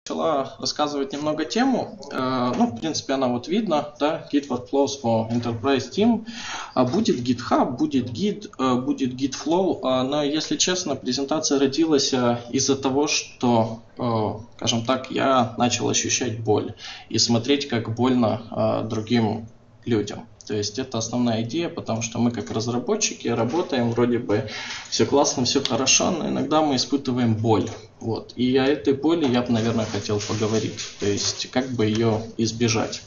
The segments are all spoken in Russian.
Начала рассказывать немного тему. Ну, в принципе, она вот видно, да, Git Workflows for Enterprise Team. Будет GitHub, будет Git, будет Gitflow, но, если честно, презентация родилась из-за того, что, скажем так, я начал ощущать боль и смотреть, как больно другим людям. То есть это основная идея, потому что мы как разработчики работаем, вроде бы все классно, все хорошо, но иногда мы испытываем боль. Вот. И о этой боли я бы, наверное, хотел поговорить. То есть как бы ее избежать.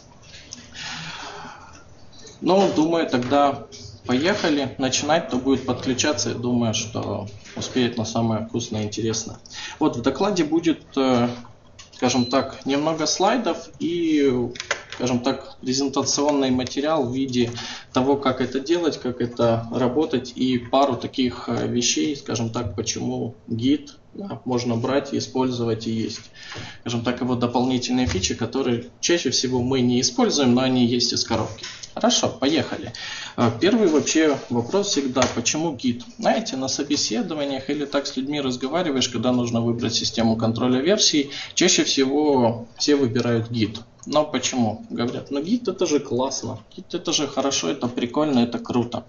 Ну, думаю, тогда поехали. Начинать, кто будет подключаться, я думаю, что успеет на самое вкусное и интересное. Вот в докладе будет, скажем так, немного слайдов и, скажем так, презентационный материал в виде того, как это делать, как это работать, и пару таких вещей, скажем так, почему Git можно брать, использовать и есть. Скажем так, его дополнительные фичи, которые чаще всего мы не используем, но они есть из коробки. Хорошо, поехали. Первый вообще вопрос всегда, почему Git? Знаете, на собеседованиях или так с людьми разговариваешь, когда нужно выбрать систему контроля версий, чаще всего все выбирают Git. Но почему? Говорят, ну Git это же классно, Git это же хорошо, это прикольно, это круто.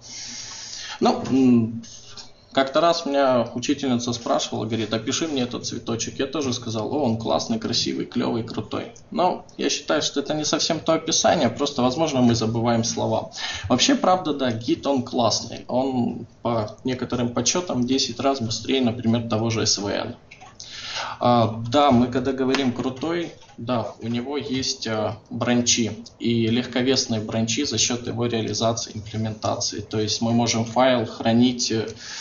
Ну, как-то раз меня учительница спрашивала, говорит, опиши мне этот цветочек. Я тоже сказал, о, он классный, красивый, клевый, крутой. Но я считаю, что это не совсем то описание, просто, возможно, мы забываем слова. Вообще, правда, да, Git, он классный. Он по некоторым подсчетам в 10 раз быстрее, например, того же SVN. Да, мы когда говорим крутой, да, у него есть бранчи и легковесные бранчи за счет его реализации, имплементации. То есть мы можем файл хранить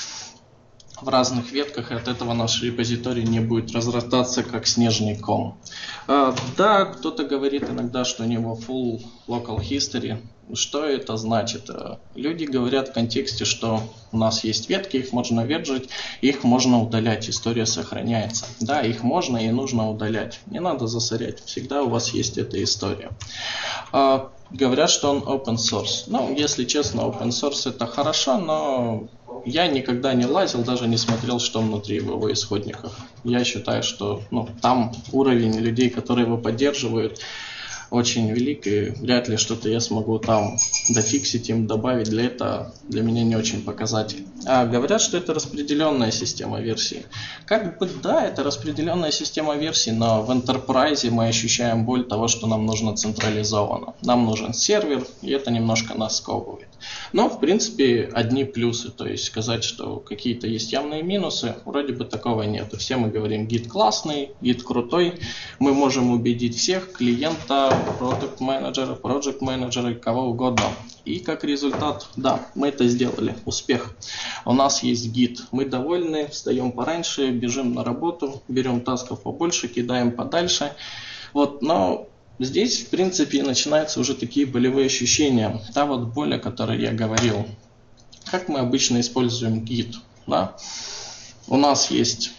в разных ветках, и от этого наш репозиторий не будет разрастаться как снежный ком. Да, кто-то говорит иногда, что у него full local history. Что это значит? Люди говорят в контексте, что у нас есть ветки, их можно верджить, их можно удалять, история сохраняется. Да, их можно и нужно удалять. Не надо засорять, всегда у вас есть эта история. Говорят, что он open source. Ну, если честно, open source это хорошо, но я никогда не лазил, даже не смотрел, что внутри в его исходниках. Я считаю, что там уровень людей, которые его поддерживают, очень велик, и вряд ли что-то я смогу там дофиксить им, добавить. Для меня не очень показатель. Говорят, что это распределенная система версий. Как бы да, это распределенная система версий, но в Enterprise мы ощущаем боль того, что нам нужно централизованно. Нам нужен сервер, и это немножко нас сковывает. Но, в принципе, одни плюсы. То есть сказать, что какие-то есть явные минусы, вроде бы такого нет. Все мы говорим, Git классный, Git крутой. Мы можем убедить всех, клиента, продукт-менеджера, проект-менеджера, кого угодно. И как результат, да, мы это сделали. Успех. У нас есть Git. Мы довольны, встаем пораньше, бежим на работу, берем тасков побольше, кидаем подальше. Вот, но здесь, в принципе, начинаются уже такие болевые ощущения. Та вот боль, о которой я говорил. Как мы обычно используем Git? Да? У нас есть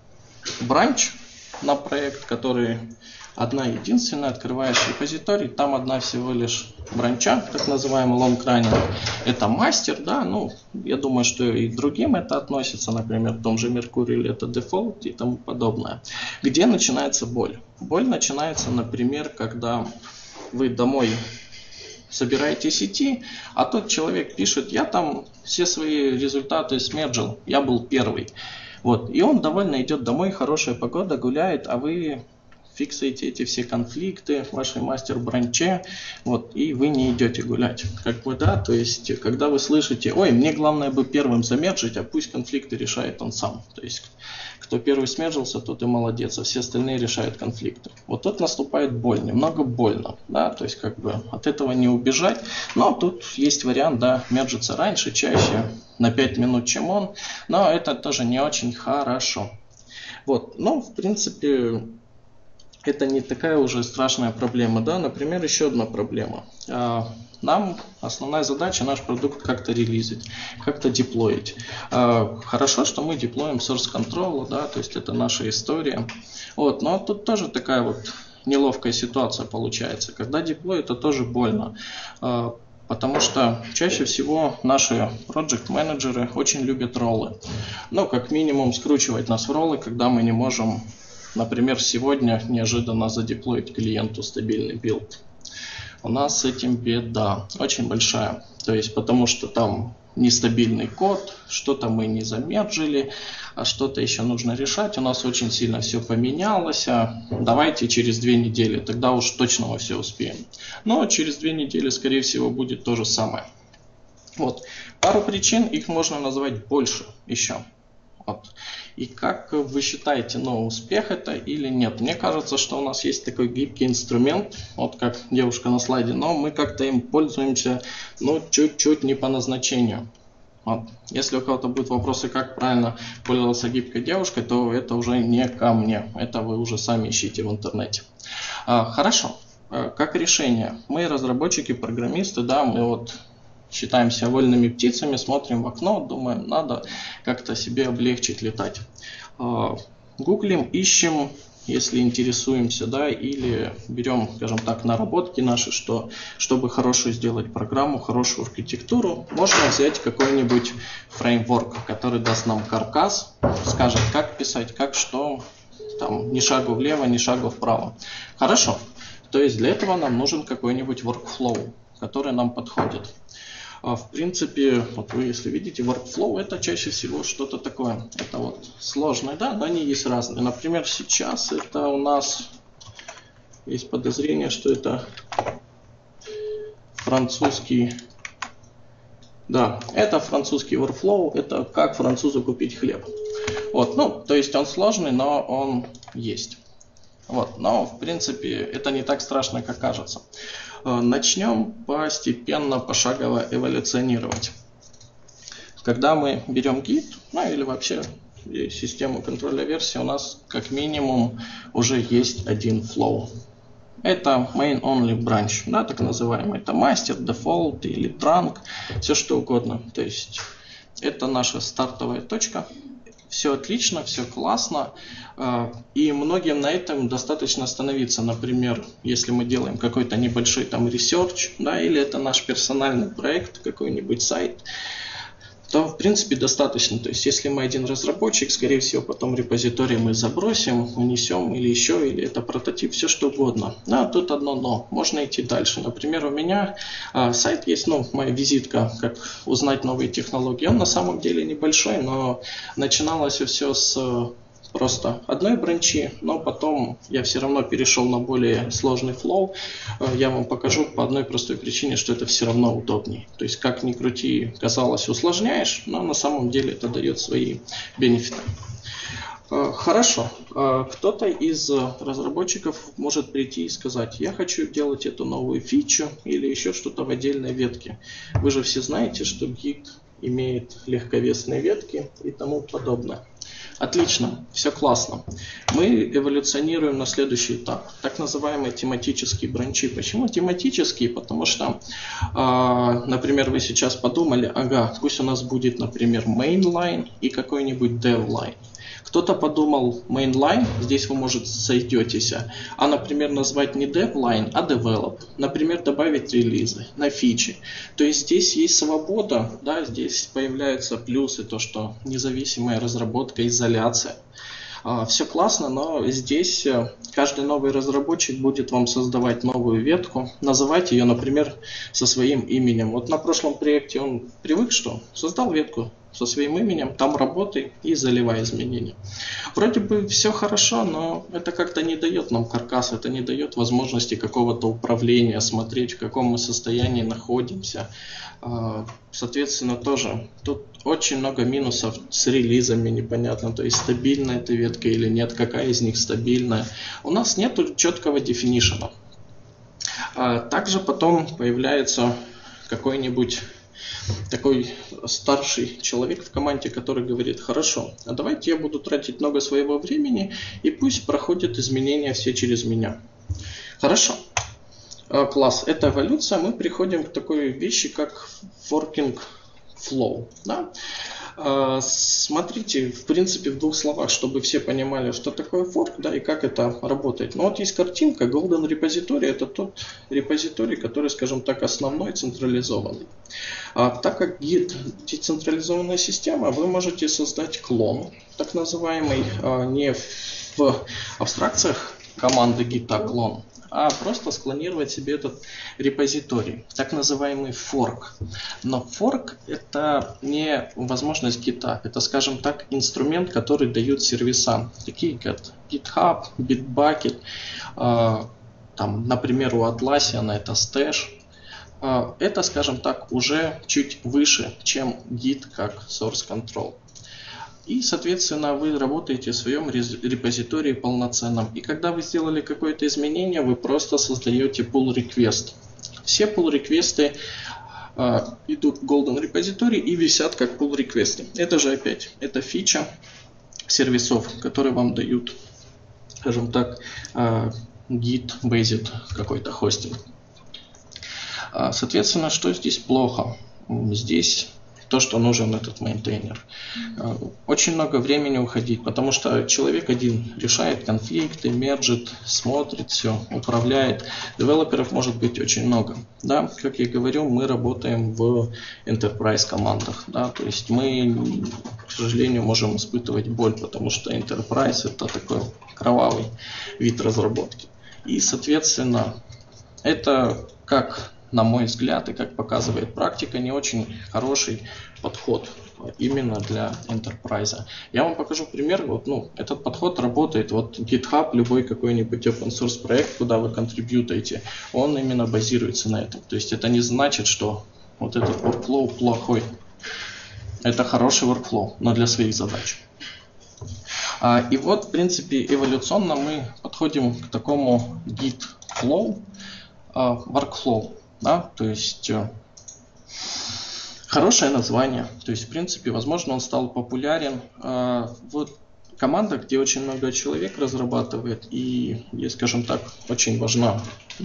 бранч на проект, который одна единственная, открываешь репозиторий, там одна всего лишь бранча, так называемый long running. Это мастер, да, я думаю, что и другим это относится, например, в том же Mercurial это дефолт и тому подобное. Где начинается боль? Боль начинается, например, когда вы домой собираете сети, а тот человек пишет, я там все свои результаты смерджил, я был первый. Вот, и он довольно идет домой, хорошая погода, гуляет, а вы фиксаете эти все конфликты в вашей мастер-бранче, вот, и вы не идете гулять. Как бы, да, то есть, когда вы слышите, ой, мне главное бы первым замерджить, а пусть конфликты решает он сам. То есть, кто первый смержился, тот и молодец, а все остальные решают конфликты. Вот тут наступает боль, немного больно, да, то есть, как бы, от этого не убежать, но тут есть вариант, да, мерджиться раньше, чаще, на 5 минут, чем он, но это тоже не очень хорошо. Вот, в принципе, это не такая уже страшная проблема, да, например, еще одна проблема. Нам основная задача наш продукт как-то релизить, как-то деплоить. Хорошо, что мы деплоим source control, да, то есть это наша история. Вот, но тут тоже такая вот неловкая ситуация получается. Когда деплой, это тоже больно. Потому что чаще всего наши проект-менеджеры очень любят роллы. Как минимум скручивать нас в роллы, когда мы не можем например, сегодня неожиданно задеплоить клиенту стабильный билд. У нас с этим беда очень большая. То есть потому что там нестабильный код, что-то мы не замерджили, а что-то еще нужно решать. У нас очень сильно все поменялось. Давайте через 2 недели, тогда уж точно мы все успеем. Но через 2 недели, скорее всего, будет то же самое. Вот. Пару причин, их можно назвать больше еще. Вот. И как вы считаете, успех это или нет? Мне кажется, что у нас есть такой гибкий инструмент, вот как девушка на слайде, но мы как-то им пользуемся, чуть-чуть не по назначению. Вот. Если у кого-то будут вопросы, как правильно пользоваться гибкой девушкой, то это уже не ко мне, это вы уже сами ищите в интернете. Хорошо, как решение? Мы разработчики, программисты, да, мы считаемся вольными птицами, смотрим в окно, думаем, надо как-то себе облегчить летать. Гуглим, ищем, если интересуемся, да, или берем, скажем так, наработки наши, чтобы хорошую сделать программу, хорошую архитектуру, можно взять какой-нибудь фреймворк, который даст нам каркас, скажет, как писать, как что, там, ни шагу влево, ни шагу вправо. Хорошо, то есть для этого нам нужен какой-нибудь workflow, который нам подходит. В принципе, вот вы если видите, workflow это чаще всего что-то такое. Это сложное, да, но они есть разные. Например, сейчас это у нас есть подозрение, что это французский. Да, это французский workflow, это как французу купить хлеб. То есть он сложный, но он есть. Но в принципе это не так страшно, как кажется. Начнем постепенно, пошагово эволюционировать. Когда мы берем Git, или вообще систему контроля версии, у нас как минимум уже есть один flow. Это main only branch, да, так называемый. Это мастер, default или trunk, все что угодно. То есть это наша стартовая точка. Все отлично, все классно, и многим на этом достаточно остановиться. Например, если мы делаем какой-то небольшой там research, да, или это наш персональный проект, какой-нибудь сайт, то в принципе достаточно. То есть если мы один разработчик, скорее всего потом репозиторий мы забросим, унесем или это прототип, все что угодно. Тут одно но, можно идти дальше. Например, у меня сайт есть, моя визитка, как узнать новые технологии. Он на самом деле небольшой, но начиналось все с просто одной бранчи, но потом я все равно перешел на более сложный флоу. Я вам покажу по одной простой причине, что это все равно удобнее. То есть как ни крути, казалось, усложняешь, но на самом деле это дает свои бенефиты. Хорошо. Кто-то из разработчиков может прийти и сказать, я хочу делать эту новую фичу или еще что-то в отдельной ветке. Вы же все знаете, что Git имеет легковесные ветки и тому подобное. Отлично, все классно. Мы эволюционируем на следующий этап, так называемые тематические бранчи. Почему тематические? Потому что, например, вы сейчас подумали, пусть у нас будет, например, mainline и какой-нибудь devline. Кто-то подумал mainline, здесь вы, может, сойдетесь, например, назвать не devline, а develop. Например, добавить релизы на фичи. То есть здесь есть свобода, да, здесь появляются плюсы, то что независимая разработка, изоляция. Все классно, но здесь каждый новый разработчик будет вам создавать новую ветку, называть ее, например, со своим именем. На прошлом проекте он привык, что создал ветку со своим именем, там работай и заливай изменения. Вроде бы все хорошо, но это как-то не дает нам каркас, это не дает возможности какого-то управления, смотреть, в каком мы состоянии находимся. Соответственно, тоже тут очень много минусов с релизами непонятно, то есть стабильна эта ветка или нет, какая из них стабильная. У нас нет четкого дефинишена. Также потом появляется какой-нибудь такой старший человек в команде, который говорит, хорошо, давайте я буду тратить много своего времени, и пусть проходят изменения все через меня. Хорошо. Класс. Это эволюция. Мы приходим к такой вещи, как forking flow. Да? Смотрите, в принципе, в 2 словах, чтобы все понимали, что такое fork, да, и как это работает. Есть картинка, Golden Repository, это тот репозиторий, который, скажем так, основной, централизованный. Так как Git децентрализованная система, вы можете создать клон, так называемый, не в абстракциях команды git-clone, а просто склонировать себе этот репозиторий, так называемый fork. Но fork — это не возможность гита, это, скажем так, инструмент, который дают сервиса, такие как GitHub, Bitbucket, там, например, у Atlassian это Stash. Это, скажем так, уже чуть выше, чем Git как source control. И, соответственно, вы работаете в своем репозитории полноценном. И когда вы сделали какое-то изменение, вы просто создаете pull request. Все pull реквесты идут в Golden репозиторий и висят как pull реквесты. Это же опять, это фича сервисов, которые вам дают, скажем так, Git-based какой-то хостинг. Соответственно, что здесь плохо? Здесь то, что нужен этот мейнтейнер. Очень много времени уходить, потому что человек один решает конфликты, мерджит, смотрит все, управляет. Девелоперов может быть очень много. Да, как я говорю, мы работаем в enterprise командах. Да, то есть мы, к сожалению, можем испытывать боль, потому что enterprise — это такой кровавый вид разработки. И, соответственно, это, как на мой взгляд, и как показывает практика, не очень хороший подход именно для enterprise. Я вам покажу пример. Вот, этот подход работает. Вот GitHub, любой какой-нибудь open source проект, куда вы контрибьютаете, он именно базируется на этом. То есть это не значит, что вот этот workflow плохой. Это хороший workflow, но для своих задач. И вот, в принципе, эволюционно мы подходим к такому Git flow, workflow. Да, то есть хорошее название. То есть, в принципе, возможно, он стал популярен в командах, где очень много человек разрабатывает, и, скажем так, очень важно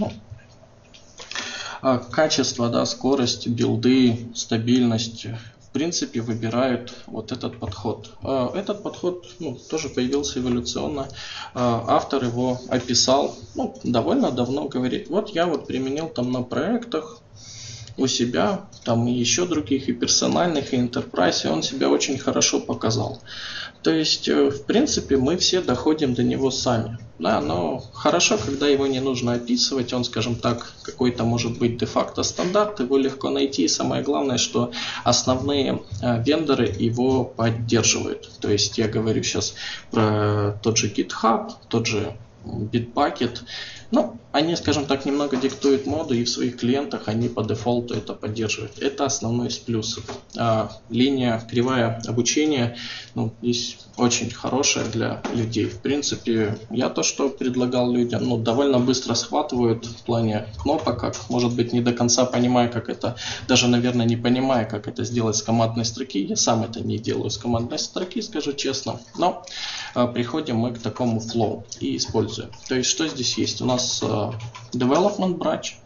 качество, да, скорость, билды, стабильность. В принципе, выбирают вот этот подход. Этот подход тоже появился эволюционно. Автор его описал довольно давно, говорит, вот я применил там на проектах у себя, там и еще других, и персональных, и enterprise, и он себя очень хорошо показал. То есть, в принципе, мы все доходим до него сами. Да, но хорошо, когда его не нужно описывать, он, скажем так, какой-то может быть де-факто стандарт, его легко найти, и самое главное, что основные вендоры его поддерживают. То есть, я говорю сейчас про тот же GitHub, тот же Bitbucket. Они, скажем так, немного диктуют моду, и в своих клиентах они по дефолту это поддерживают. Это основной из плюсов. Линия, кривая обучения здесь очень хорошая для людей. В принципе, я то, что предлагал людям, довольно быстро схватывают в плане кнопок, как, может быть, не до конца понимая, как это, даже, наверное, не понимая, как это сделать с командной строки. Я сам это не делаю с командной строки, скажу честно. Но приходим мы к такому flow и используем. То есть, что здесь есть? У нас development branch,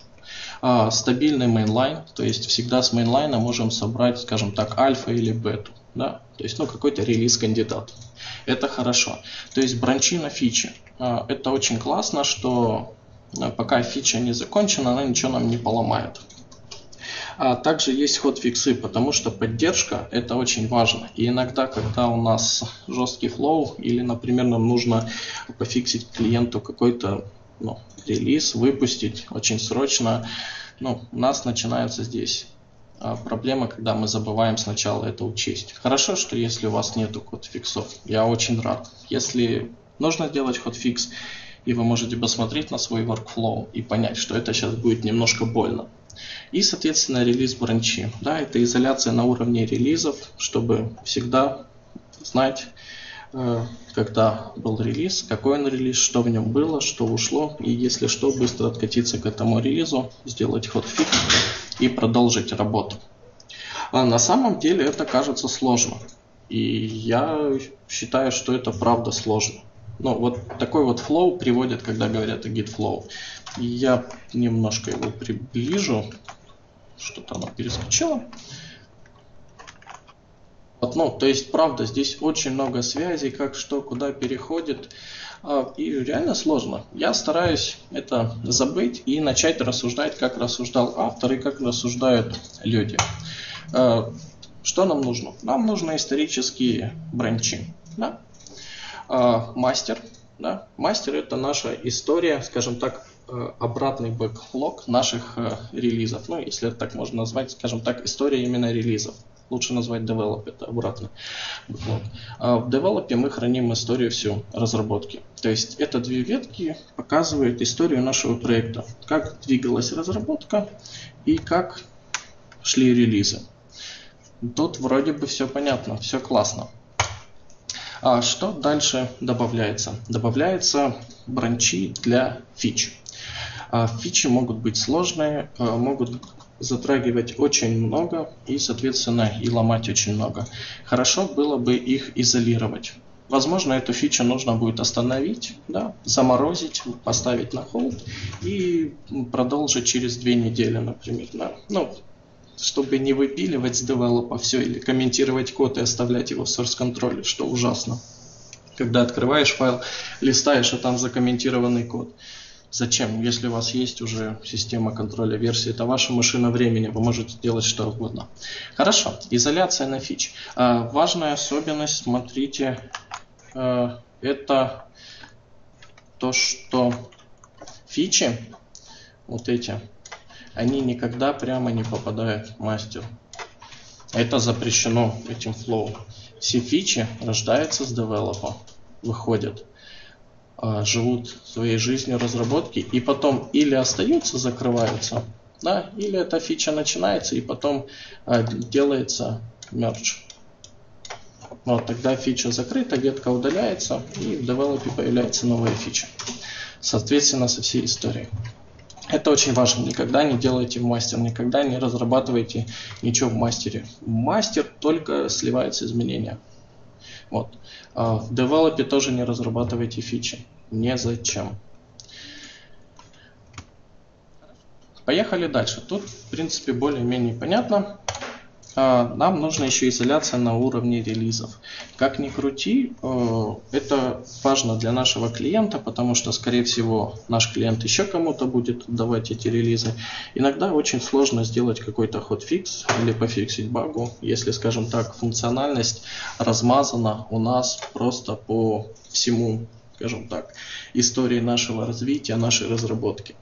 да? Стабильный mainline, то есть всегда с mainline можем собрать, скажем так, альфа или бету. Да? То есть какой-то релиз кандидат. Это хорошо. То есть бранчи на фичи. Это очень классно, что пока фича не закончена, она ничего нам не поломает. Также есть хотфиксы, потому что поддержка — это очень важно. И иногда, когда у нас жесткий флоу, или, например, нам нужно пофиксить клиенту какой-то релиз, выпустить очень срочно, у нас начинается здесь проблема, когда мы забываем сначала это учесть. Хорошо, что если у вас нету хотфиксов, я очень рад. Если нужно сделать хотфикс, и вы можете посмотреть на свой workflow и понять, что это сейчас будет немножко больно. И, соответственно, релиз бранчи. Да, это изоляция на уровне релизов, чтобы всегда знать, когда был релиз, какой он релиз, что в нем было, что ушло. И если что, быстро откатиться к этому релизу, сделать хотфикс и продолжить работу. На самом деле это кажется сложно. И я считаю, что это правда сложно. Вот такой вот flow приводит, когда говорят о git flow. И я немножко его приближу. Что-то оно перескочило. То есть, правда, здесь очень много связей, как что, куда переходит. И реально сложно. Я стараюсь это забыть и начать рассуждать, как рассуждал автор и как рассуждают люди. Что нам нужно? Нам нужны исторические бранчи. Да? Мастер. Да? Мастер — это наша история, скажем так, обратный бэклог наших релизов. Ну, если это так можно назвать, скажем так, история именно релизов. Лучше назвать develop, это обратный бэклог. В develop мы храним историю всю разработки. То есть это две ветки показывают историю нашего проекта. Как двигалась разработка и как шли релизы. Тут вроде бы все понятно, все классно. А что дальше добавляется? Добавляются бранчи для фич. Фичи могут быть сложные, могут затрагивать очень много и, соответственно, и ломать очень много. Хорошо было бы их изолировать. Возможно, эту фичу нужно будет остановить, да, заморозить, поставить на холд и продолжить через 2 недели, например. Да. Ну, чтобы не выпиливать с девелопа все или комментировать код и оставлять его в source контроле, что ужасно. Когда открываешь файл, листаешь, а там закомментированный код. Зачем? Если у вас есть уже система контроля версии, это ваша машина времени, вы можете делать что угодно. Хорошо, изоляция на фич. Важная особенность, смотрите, это то, что фичи, вот эти, они никогда прямо не попадают в мастер. Это запрещено этим флоу. Все фичи рождаются с девелопа, выходят, живут своей жизнью разработки и потом или остаются, закрываются, да, или эта фича начинается и потом делается мердж. Вот, тогда фича закрыта, ветка удаляется и в девелопе появляется новая фича. Соответственно, со всей историей. Это очень важно. Никогда не делайте в мастер, никогда не разрабатывайте ничего в мастере. В мастер только сливаются изменения. Вот. В девелопе тоже не разрабатывайте фичи. Незачем. Поехали дальше. Тут, в принципе, более-менее понятно. Нам нужна еще изоляция на уровне релизов. Как ни крути, это важно для нашего клиента, потому что, скорее всего, наш клиент еще кому-то будет давать эти релизы. Иногда очень сложно сделать какой-то хотфикс или пофиксить багу, если, скажем так, функциональность размазана у нас просто по всему, скажем так, истории нашего развития, нашей разработки.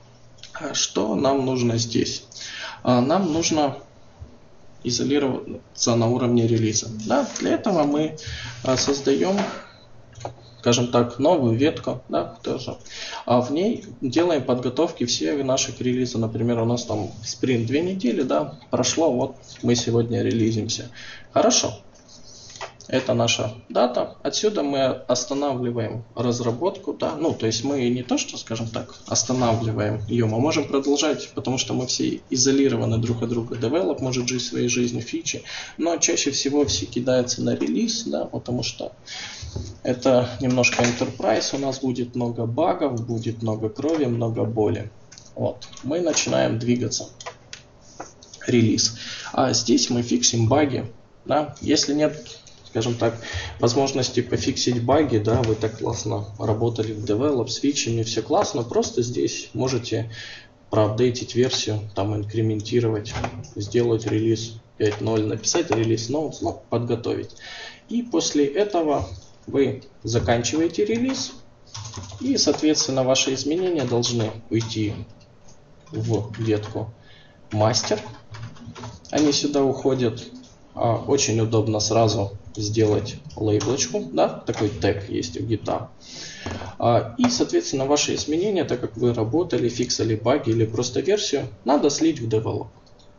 Что нам нужно здесь? Нам нужно изолироваться на уровне релиза. Да, для этого мы создаем, скажем так, новую ветку, да, тоже. В ней делаем подготовки всех наших релизов. Например, у нас там спринт 2 недели, да, прошло, вот мы сегодня релизимся. Хорошо. Это наша дата. Отсюда мы останавливаем разработку. Да? Ну, то есть мы не то, что, скажем так, останавливаем ее, мы можем продолжать, потому что мы все изолированы друг от друга. Develop может жить своей жизнью, фичи, но чаще всего все кидаются на релиз, да, потому что это немножко enterprise, у нас будет много багов, будет много крови, много боли. Вот. Мы начинаем двигаться. Релиз. А здесь мы фиксим баги. Да? Если нет, скажем так, возможности пофиксить баги, да, вы так классно работали в develop с фичами, все классно, просто здесь можете проапдейтить версию, там инкрементировать, сделать релиз 5.0, написать релиз ноутс, ну, подготовить. И после этого вы заканчиваете релиз, и, соответственно, ваши изменения должны уйти в ветку мастер. Они сюда уходят. Очень удобно сразу сделать лейблочку, да, такой тег есть у гита. И, соответственно, ваши изменения, так как вы работали, фиксили баги или просто версию, надо слить в develop.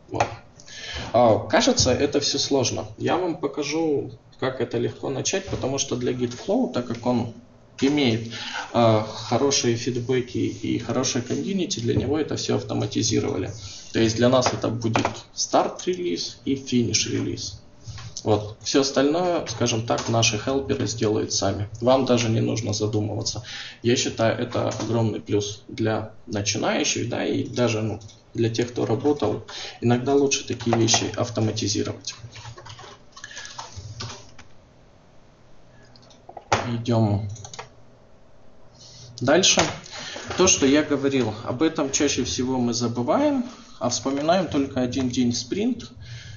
Вот. Кажется, это все сложно. Я вам покажу, как это легко начать, потому что для GitFlow, так как он имеет хорошие фидбэки и хорошее комьюнити, для него это все автоматизировали. То есть для нас это будет старт-релиз и финиш-релиз. Вот. Все остальное, скажем так, наши хелперы сделают сами. Вам даже не нужно задумываться. Я считаю, это огромный плюс для начинающих, да, и даже для тех, кто работал. Иногда лучше такие вещи автоматизировать. Идем дальше. То, что я говорил, об этом чаще всего мы забываем, а вспоминаем только один день в спринт.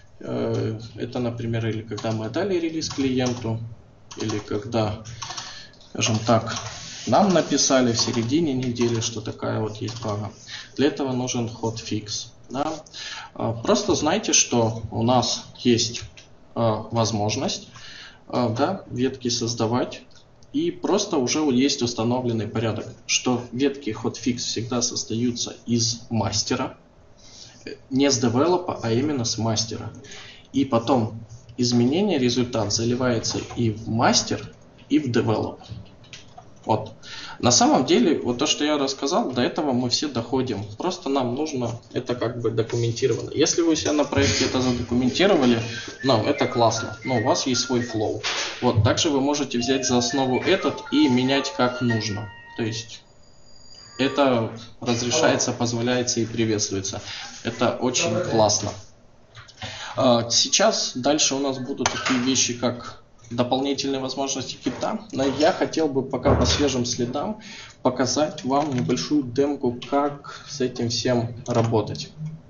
Это, например, или когда мы отдали релиз клиенту, или когда скажем так, нам написали в середине недели, что такая вот есть бага. Для этого нужен hotfix. Да? Просто знайте, что у нас есть возможность да, ветки создавать. И просто уже есть установленный порядок, что ветки hotfix всегда создаются из мастера. Не с девелопа, а именно с мастера. И потом изменение, результат заливается и в мастер, и в девелоп. Вот. На самом деле, вот то, что я рассказал, до этого мы все доходим. Просто нам нужно это как бы документировано. Если вы у себя на проекте это задокументировали, ну, это классно. Но у вас есть свой флоу. Вот. Также вы можете взять за основу этот и менять как нужно. То есть это разрешается, позволяется и приветствуется. Это очень классно. Сейчас дальше у нас будут такие вещи, как дополнительные возможности кита, но я хотел бы пока по свежим следам показать вам небольшую демку, как с этим всем работать.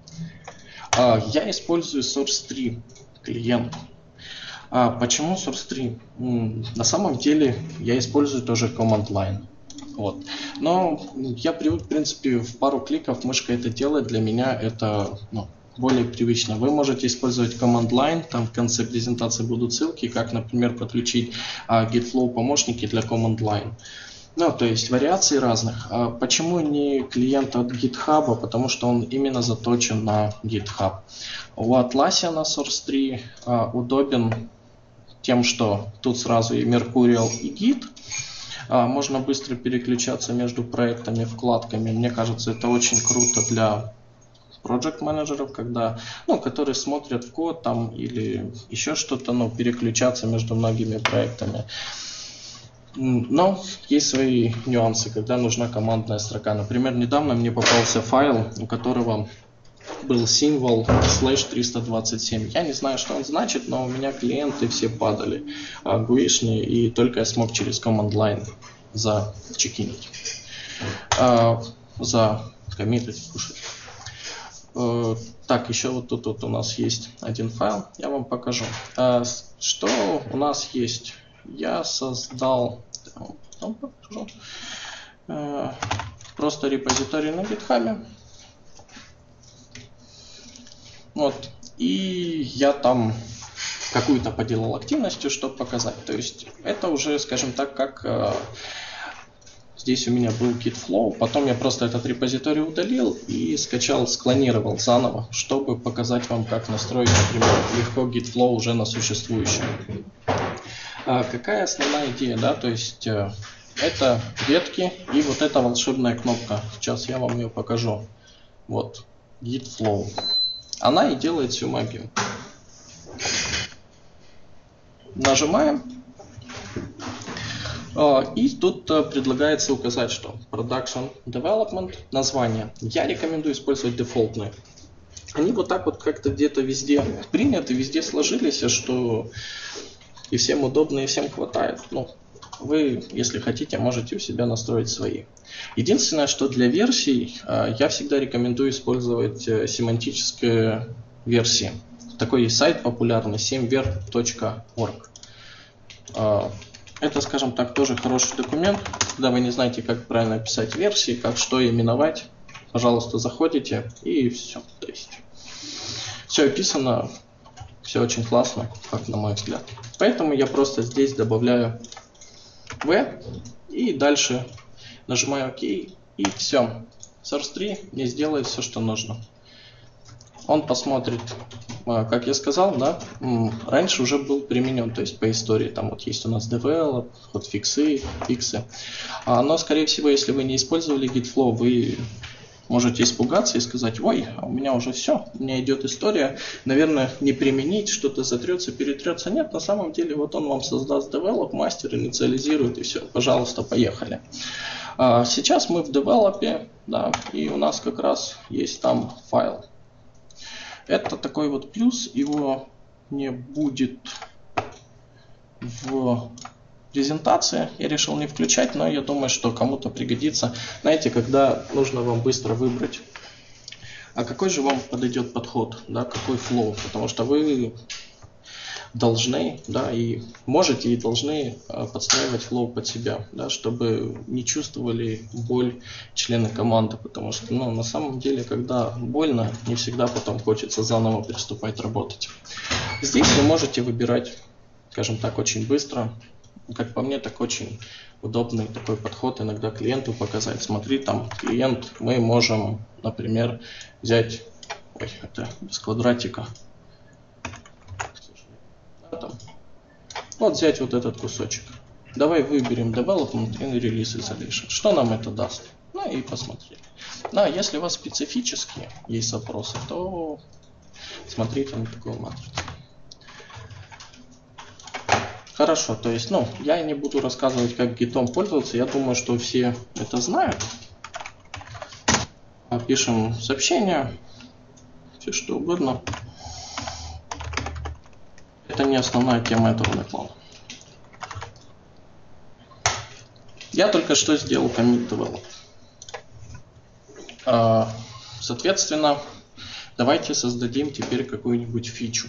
Я использую Source 3 клиент. Почему Source 3? На самом деле я использую тоже Command Line. Вот. Но я привык, в принципе, в пару кликов мышкой это делать. Для меня это более привычно. Вы можете использовать Command Line, там в конце презентации будут ссылки, как, например, подключить GitFlow помощники для Command Line. Ну, то есть вариаций разных. Почему не клиент от GitHub? Потому что он именно заточен на GitHub. У Atlassian Source 3 удобен тем, что тут сразу и Mercurial, и Git. Можно быстро переключаться между проектами, вкладками. Мне кажется, это очень круто для project менеджеров, когда, которые смотрят в код там или еще что-то, переключаться между многими проектами. Но есть свои нюансы, когда нужна командная строка. Например, недавно мне попался файл, у которого был символ /327. Я не знаю, что он значит, но у меня клиенты все падали гуишные, и только я смог через Command Line зачекинить, закоммитить, кушать. Так, еще вот тут вот у нас есть один файл, я вам покажу. Что у нас есть? Я создал просто репозиторий на GitHub. Вот. И я там какую-то поделал активностью, чтобы показать. То есть это уже, скажем так, как здесь у меня был GitFlow, потом я просто этот репозиторий удалил и скачал, склонировал заново, чтобы показать вам, как настроить, например, легко GitFlow уже на существующем. Какая основная идея, да, то есть это ветки и вот эта волшебная кнопка. Сейчас я вам ее покажу. Вот, GitFlow. Она и делает всю магию. Нажимаем. И тут предлагается указать, что Production Development, название. Я рекомендую использовать дефолтные. Они вот так вот как-то где-то везде приняты, везде сложились, что и всем удобно, и всем хватает. Вы, если хотите, можете у себя настроить свои. Единственное, что для версий я всегда рекомендую использовать семантические версии. Такой есть сайт популярный, 7ver.org. Это, скажем так, тоже хороший документ. Когда вы не знаете, как правильно писать версии, как что именовать, пожалуйста, заходите и все. То есть все описано, все очень классно, как на мой взгляд. Поэтому я просто здесь добавляю V и дальше нажимаю ОК и все. Source 3 мне сделает все, что нужно. Он посмотрит, как я сказал, да, раньше уже был применен, то есть по истории, там вот есть у нас develop, hotfix, фиксы. Но, скорее всего, если вы не использовали GitFlow, вы можете испугаться и сказать: ой, у меня уже все, у меня идет история, наверное, не применить, что-то затрется, перетрется. Нет, на самом деле, вот он вам создаст develop, мастер инициализирует, и все, пожалуйста, поехали. Сейчас мы в девелопе, да, и у нас как раз есть там файл. Это такой вот плюс, его не будет в презентации. Я решил не включать, но я думаю, что кому-то пригодится. Знаете, когда нужно вам быстро выбрать, а какой же вам подойдет подход, да, какой флоу, потому что вы должны, да, и можете и должны подстраивать флоу под себя, да, чтобы не чувствовали боль члены команды, потому что, ну, на самом деле, когда больно, не всегда потом хочется заново приступать работать. Здесь вы можете выбирать, скажем так, очень быстро. Как по мне, так очень удобный такой подход иногда клиенту показать. Смотри, там клиент, мы можем, например, взять, ой, это без квадратика, вот взять вот этот кусочек. Давай выберем Development and Release Isolation. Что нам это даст? Ну и посмотрели. Да, если у вас специфические есть вопросы, то смотрите на такую матрицу. Хорошо, то есть, ну, я не буду рассказывать, как гитом пользоваться, я думаю, что все это знают. Пишем сообщение, все что угодно. Это не основная тема этого доклада. Я только что сделал commit develop. Соответственно, давайте создадим теперь какую-нибудь фичу.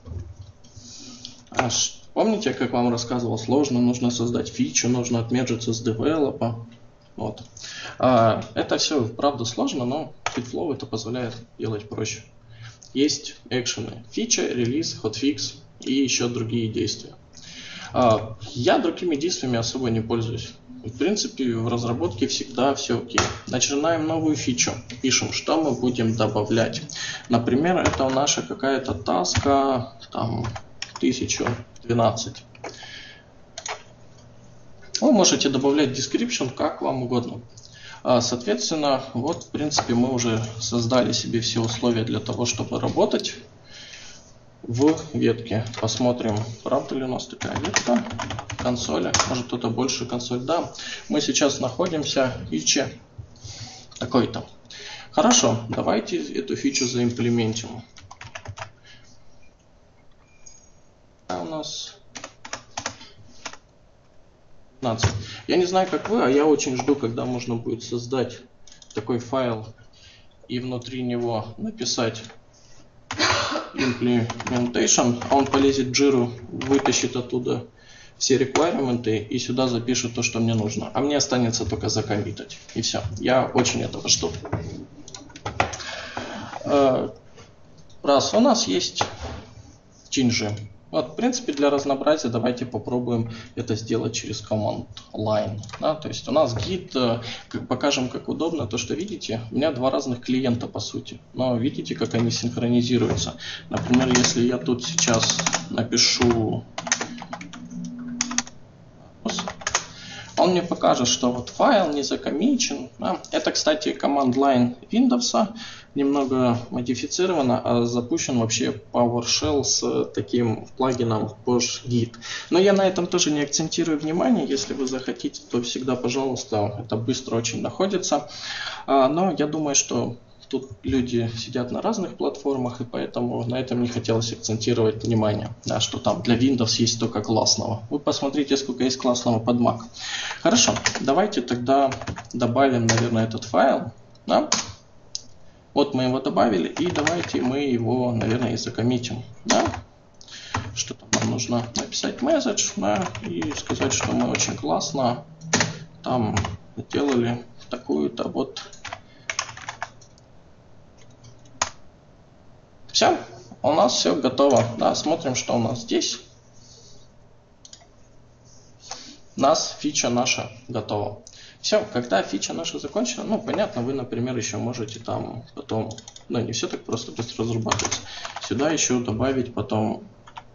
Помните, как вам рассказывал, сложно, нужно создать фичу, нужно отмержиться с девелопа. Вот. Это все, правда, сложно, но FitFlow это позволяет делать проще. Есть экшены, фича, релиз, хотфикс и еще другие действия. Я другими действиями особо не пользуюсь. В принципе, в разработке всегда все окей. Начинаем новую фичу. Пишем, что мы будем добавлять. Например, это наша какая-то таска, там, 1012. Вы можете добавлять description как вам угодно. Соответственно, вот в принципе мы уже создали себе все условия для того, чтобы работать в ветке. Посмотрим, правда ли у нас такая ветка. Консоли. Может кто-то больше консоль. Да, мы сейчас находимся в фиче такой-то. Хорошо, давайте эту фичу заимплементим. У нас 15. Я не знаю, как вы, а я очень жду, когда можно будет создать такой файл и внутри него написать implementation. Он полезет в Jira, вытащит оттуда все requirements и сюда запишет то, что мне нужно. А мне останется только закоммитать. И все. Я очень этого жду. Раз у нас есть change. Вот, в принципе, для разнообразия давайте попробуем это сделать через command line. Да? То есть у нас гид, покажем, как удобно. То, что видите, у меня два разных клиента, по сути. Но видите, как они синхронизируются. Например, если я тут сейчас напишу, он мне покажет, что вот файл не закоммичен. Да? Это, кстати, command line Windows. Немного модифицировано, а запущен вообще PowerShell с таким плагином PushGit. Но я на этом тоже не акцентирую внимание. Если вы захотите, то всегда, пожалуйста, это быстро очень находится. Но я думаю, что тут люди сидят на разных платформах, и поэтому на этом не хотелось акцентировать внимание, да, что там для Windows есть только классного. Вы посмотрите, сколько есть классного под Mac. Хорошо, давайте тогда добавим, наверное, этот файл. Да? Вот мы его добавили, и давайте мы его, наверное, и закоммитим. Да? Что там нам нужно написать месседж, да, и сказать, что мы очень классно там сделали такую-то вот. Все, у нас все готово. Да, смотрим, что у нас здесь. У нас фича наша готова. Все, когда фича наша закончена, ну, понятно, вы, например, еще можете там потом, ну, не все так просто быстро разрабатывается. Сюда еще добавить потом,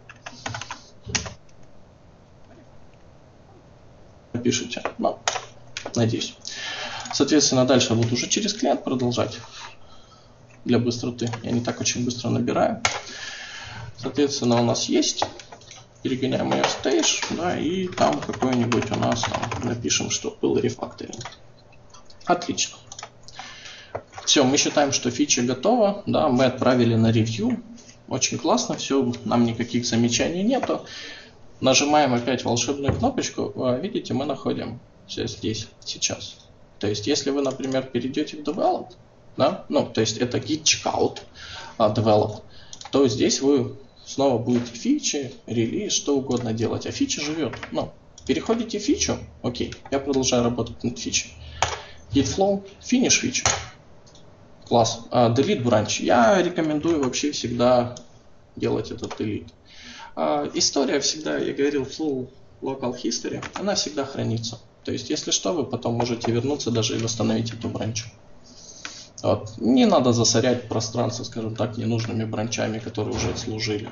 напишите, ну, надеюсь. Соответственно, дальше буду уже через клиент продолжать для быстроты. Я не так очень быстро набираю. Соответственно, у нас есть. Перегоняем ее в stage, да, и там какой-нибудь у нас там напишем, что был рефакторинг. Отлично. Все, мы считаем, что фича готова, да, мы отправили на ревью. Очень классно, все, нам никаких замечаний нету. Нажимаем опять волшебную кнопочку, видите, мы находим все здесь сейчас. То есть, если вы, например, перейдете в Develop, да, ну, то есть это git checkout develop, то здесь вы снова будет фичи, релиз, что угодно делать, а фича живет. Ну, переходите в фичу, окей, я продолжаю работать над фичей. Git flow, finish фичу. Класс. Delete branch. Я рекомендую вообще всегда делать этот delete. История всегда, я говорил, flow local history, она всегда хранится. То есть, если что, вы потом можете вернуться даже и восстановить эту бранчу. Вот. Не надо засорять пространство, скажем так, ненужными бранчами, которые уже отслужили.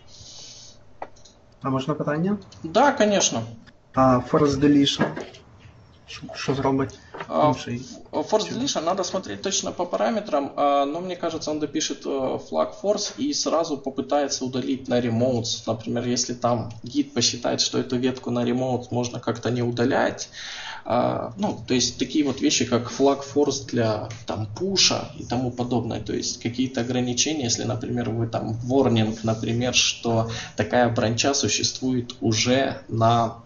А можна питання? Да, конечно. Force deletion. Що зробить? Force deletion надо смотреть точно по параметрам, но мне кажется, он допишет flag force и сразу попытается удалить на remotes. Например, если там гид посчитает, что эту ветку на remote можно как-то не удалять. Ну, то есть такие вот вещи, как flag force для там пуша и тому подобное. То есть какие-то ограничения, если, например, вы там warning, например, что такая бранча существует уже на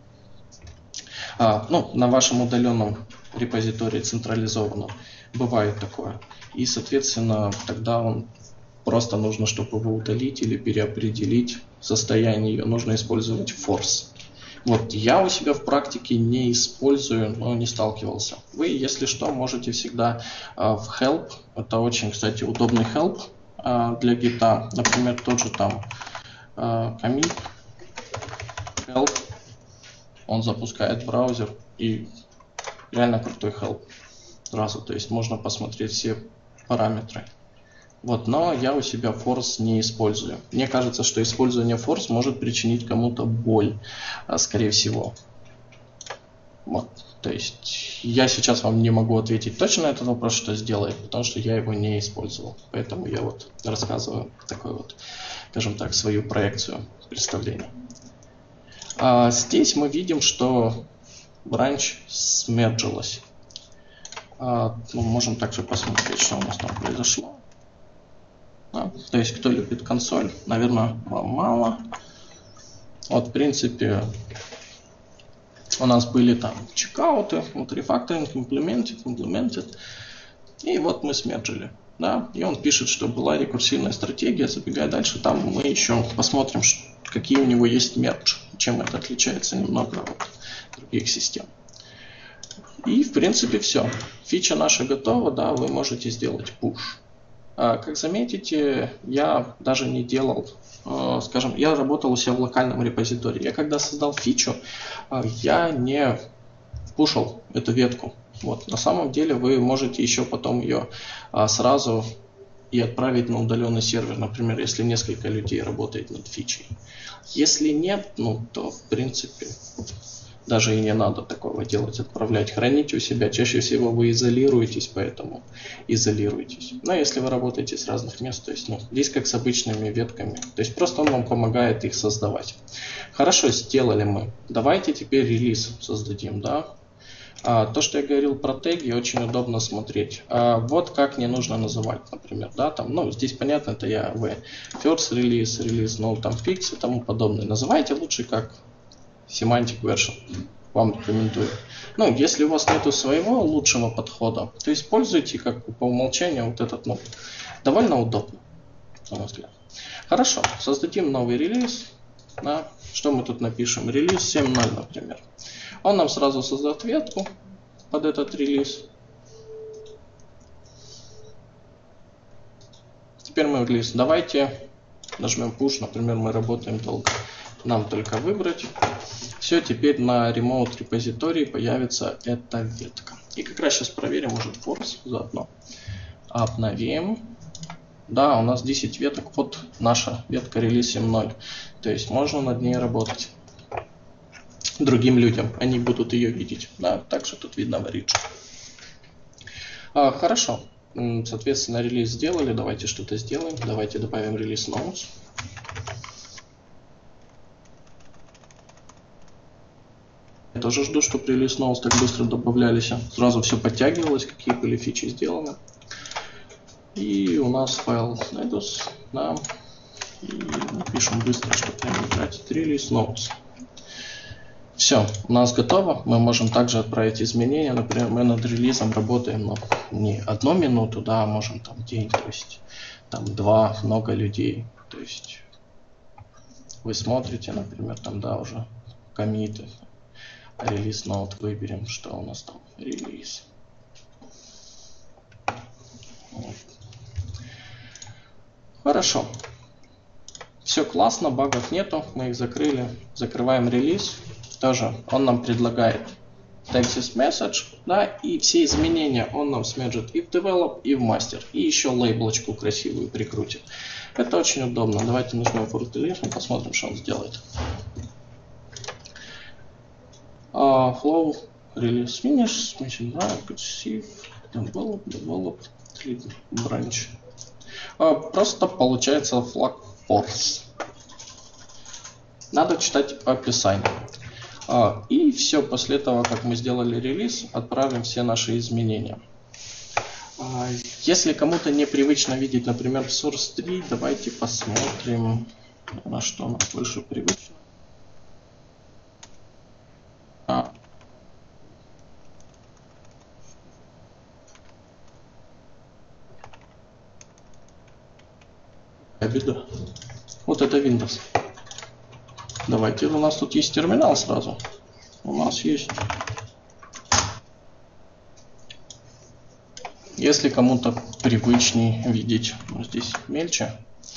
на вашем удаленном репозитории централизованном. Бывает такое. И, соответственно, тогда он просто нужно, чтобы его удалить или переопределить состояние ее, нужно использовать force. Вот я у себя в практике не использую, но не сталкивался. Вы, если что, можете всегда в help, это очень, кстати, удобный help для гита, например, тот же там commit help. Он запускает браузер и реально крутой help сразу. То есть можно посмотреть все параметры. Вот, но я у себя force не использую. Мне кажется, что использование force может причинить кому-то боль, скорее всего. Вот, то есть я сейчас вам не могу ответить точно на этот вопрос, что сделает, потому что я его не использовал. Поэтому я вот рассказываю такой вот, скажем так, свою проекцию представления. Здесь мы видим, что бранч смерджилась. Можем также посмотреть, что у нас там произошло. То есть, кто любит консоль, наверное, вам мало. Вот, в принципе, у нас были там чекауты, вот refactoring, implemented. И вот мы смерджили. Да? И он пишет, что была рекурсивная стратегия. Забегая дальше, там мы еще посмотрим, какие у него есть мердж, чем это отличается немного от других систем. И в принципе все. Фича наша готова, да, вы можете сделать push. Как заметите, я даже не делал, скажем, я работал у себя в локальном репозитории. Я когда создал фичу, я не пушил эту ветку. Вот. На самом деле вы можете еще потом ее сразу и отправить на удаленный сервер, например, если несколько людей работает над фичей. Если нет, то в принципе даже и не надо такого делать, отправлять. Храните у себя. Чаще всего вы изолируетесь, поэтому изолируйтесь. Но если вы работаете с разных мест, то есть здесь как с обычными ветками. То есть просто он вам помогает их создавать. Хорошо, сделали мы. Давайте теперь релиз создадим, да? То, что я говорил про теги, очень удобно смотреть. Вот как не нужно называть, например, да, там, здесь понятно, это я first release, там fix и тому подобное. Называйте лучше как semantic version. Вам рекомендую. Если у вас нету своего лучшего подхода, то используйте как по умолчанию вот этот, довольно удобно, на мой взгляд. Хорошо, создадим новый релиз. Да. Что мы тут напишем? Релиз 7.0, например. Он нам сразу создаст ветку под этот релиз. Теперь мы в релиз. Давайте нажмем push, например, мы работаем долго. Нам только выбрать. Все, теперь на remote репозитории появится эта ветка. И как раз сейчас проверим уже force заодно. Обновим. Да, у нас 10 веток. Вот наша ветка релиз 7.0. То есть можно над ней работать. Другим людям. Они будут ее видеть. Да, также тут видно в ридже. Хорошо. Соответственно, релиз сделали. Давайте что-то сделаем. Давайте добавим релиз notes. Я тоже жду, чтобы релиз notes так быстро добавлялись. Сразу все подтягивалось, какие были фичи сделаны. И у нас файл найдус. Да. И напишем быстро, чтобы не тратить релиз notes. Все, у нас готово. Мы можем также отправить изменения. Например, мы над релизом работаем не 1 минуту, да, а можем там день, то есть там 2, много людей. То есть вы смотрите, например, там, да, уже коммиты, релиз ноут, выберем, что у нас там, релиз. Вот. Хорошо. Все классно, багов нету, мы их закрыли. Закрываем релиз. Тоже он нам предлагает take this message, да, и все изменения он нам смержит и в develop, и в master. И еще лейблочку красивую прикрутит. Это очень удобно. Давайте нажмем force deletion, посмотрим, что он сделает. Flow, release finish, mention branch, save, develop, delete branch. Просто получается флаг force. Надо читать описание. И все, после того, как мы сделали релиз, отправим все наши изменения. Если кому-то непривычно видеть, например, в Source 3, давайте посмотрим, на что нам больше привычно. Беда. Вот это Windows. Давайте, у нас тут есть терминал сразу. У нас есть. Если кому-то привычней видеть, здесь мельче,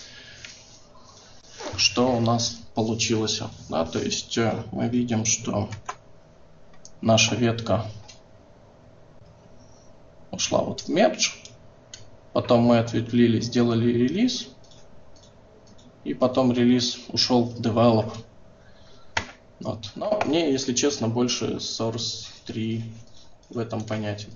что у нас получилось. Да, то есть мы видим, что наша ветка ушла вот в merge, потом мы ответвлили, сделали релиз, и потом релиз ушел в develop. Вот. Но мне, если честно, больше Source 3 в этом понятии.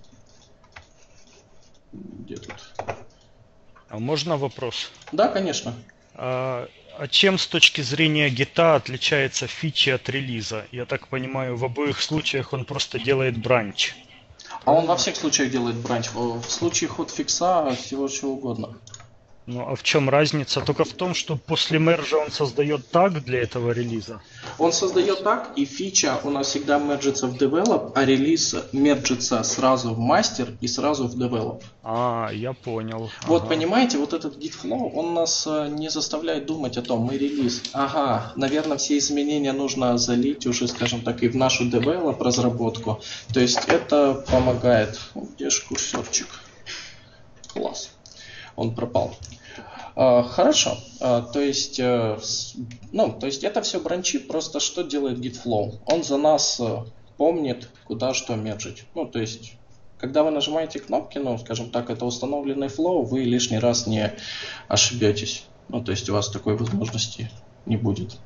Где тут? А можно вопрос? Да, конечно. А чем с точки зрения гита отличается фичи от релиза? Я так понимаю, в обоих случаях он просто делает бранч. А он во всех случаях делает бранч. В случае хотфикса всего чего угодно. Ну а в чем разница? Только в том, что после мержа он создает таг для этого релиза. Он создает таг, и фича у нас всегда мерджится в develop, а релиз мерджится сразу в master и сразу в develop. Я понял. Вот понимаете, вот этот git flow, он нас не заставляет думать о том, мы релиз. Ага, наверное, все изменения нужно залить уже, скажем так, и в нашу develop разработку. То есть это помогает. Где же курсорчик? Класс. Он пропал. Хорошо. То есть это все бранчи, просто что делает GitFlow? Он за нас помнит, куда что мерджить. Ну, то есть, когда вы нажимаете кнопки, ну, скажем так, это установленный flow, вы лишний раз не ошибетесь. Ну, то есть у вас такой возможности не будет.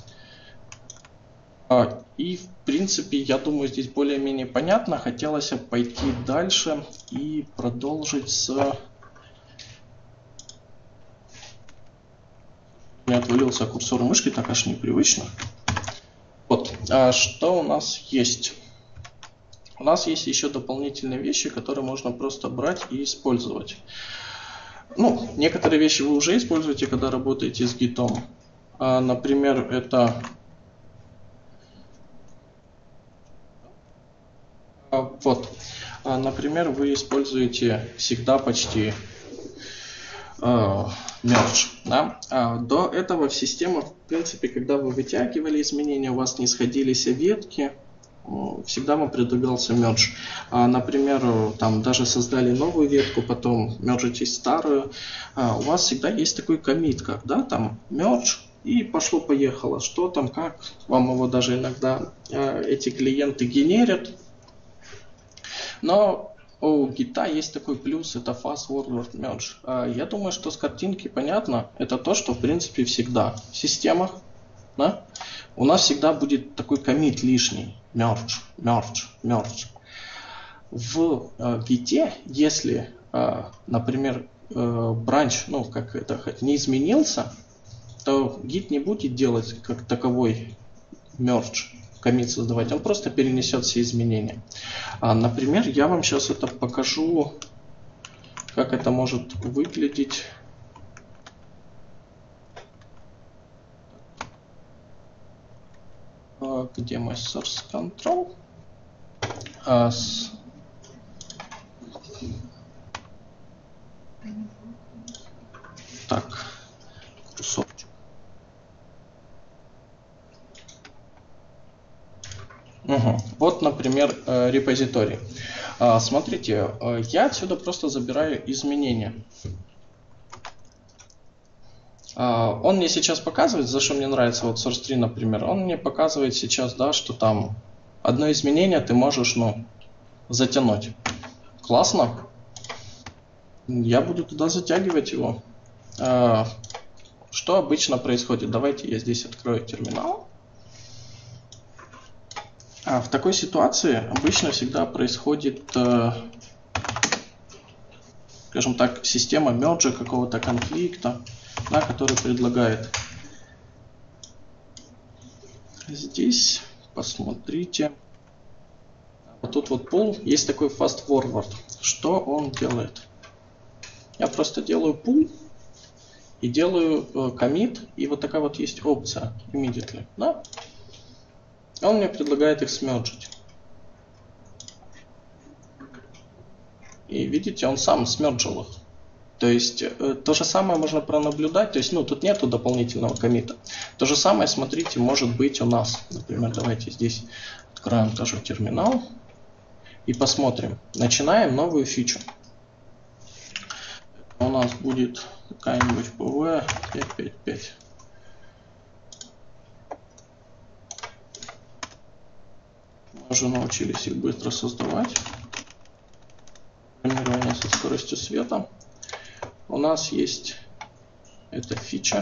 И, в принципе, я думаю, здесь более-менее понятно. Хотелось пойти дальше и продолжить с... У меня отвалился курсор мышки, так аж непривычно. Вот, что у нас есть? У нас есть еще дополнительные вещи, которые можно просто брать и использовать. Ну, некоторые вещи вы уже используете, когда работаете с гитом. Например, это... Вот, например, вы используете всегда почти... merge. Да? До этого в системах, в принципе, когда вы вытягивали изменения, у вас не сходились ветки, всегда вам предлагался merge. Например, там даже создали новую ветку, потом мержите старую. У вас всегда есть такой коммит, как, да, там merge, и пошло-поехало. Что там, как, вам его даже иногда эти клиенты генерят. Но у гита есть такой плюс, это fast forward merge. Я думаю, что с картинки понятно, это то, что в принципе всегда в системах, да, у нас всегда будет такой коммит лишний, merge, merge, merge. В гите, если, например, бранч, ну как это, не изменился, то гит не будет делать как таковой merge. Коммит создавать, он просто перенесет все изменения. Например, я вам сейчас это покажу, как это может выглядеть. Где мой source control? Так, курсорчик. например, репозиторий. Смотрите, я отсюда просто забираю изменения. Он мне сейчас показывает, за что мне нравится, вот source tree, например, он мне показывает сейчас, да, что там одно изменение ты можешь, затянуть. Классно. Я буду туда затягивать его. Что обычно происходит? Давайте я здесь открою терминал. В такой ситуации обычно всегда происходит, скажем так, система мерджа, какого-то конфликта, да, который предлагает. Здесь посмотрите. Вот тут вот pull, есть такой fast forward. Что он делает? Я просто делаю pull и делаю commit, и вот такая вот есть опция immediately. Да? Он мне предлагает их смерджить. И видите, он сам смерджил их. То есть то же самое можно пронаблюдать. То есть, тут нету дополнительного коммита. То же самое, смотрите, может быть у нас. Например, давайте здесь откроем тоже терминал и посмотрим. Начинаем новую фичу. У нас будет какая-нибудь PV 555. Мы уже научились их быстро создавать. Программирование со скоростью света. У нас есть эта фича.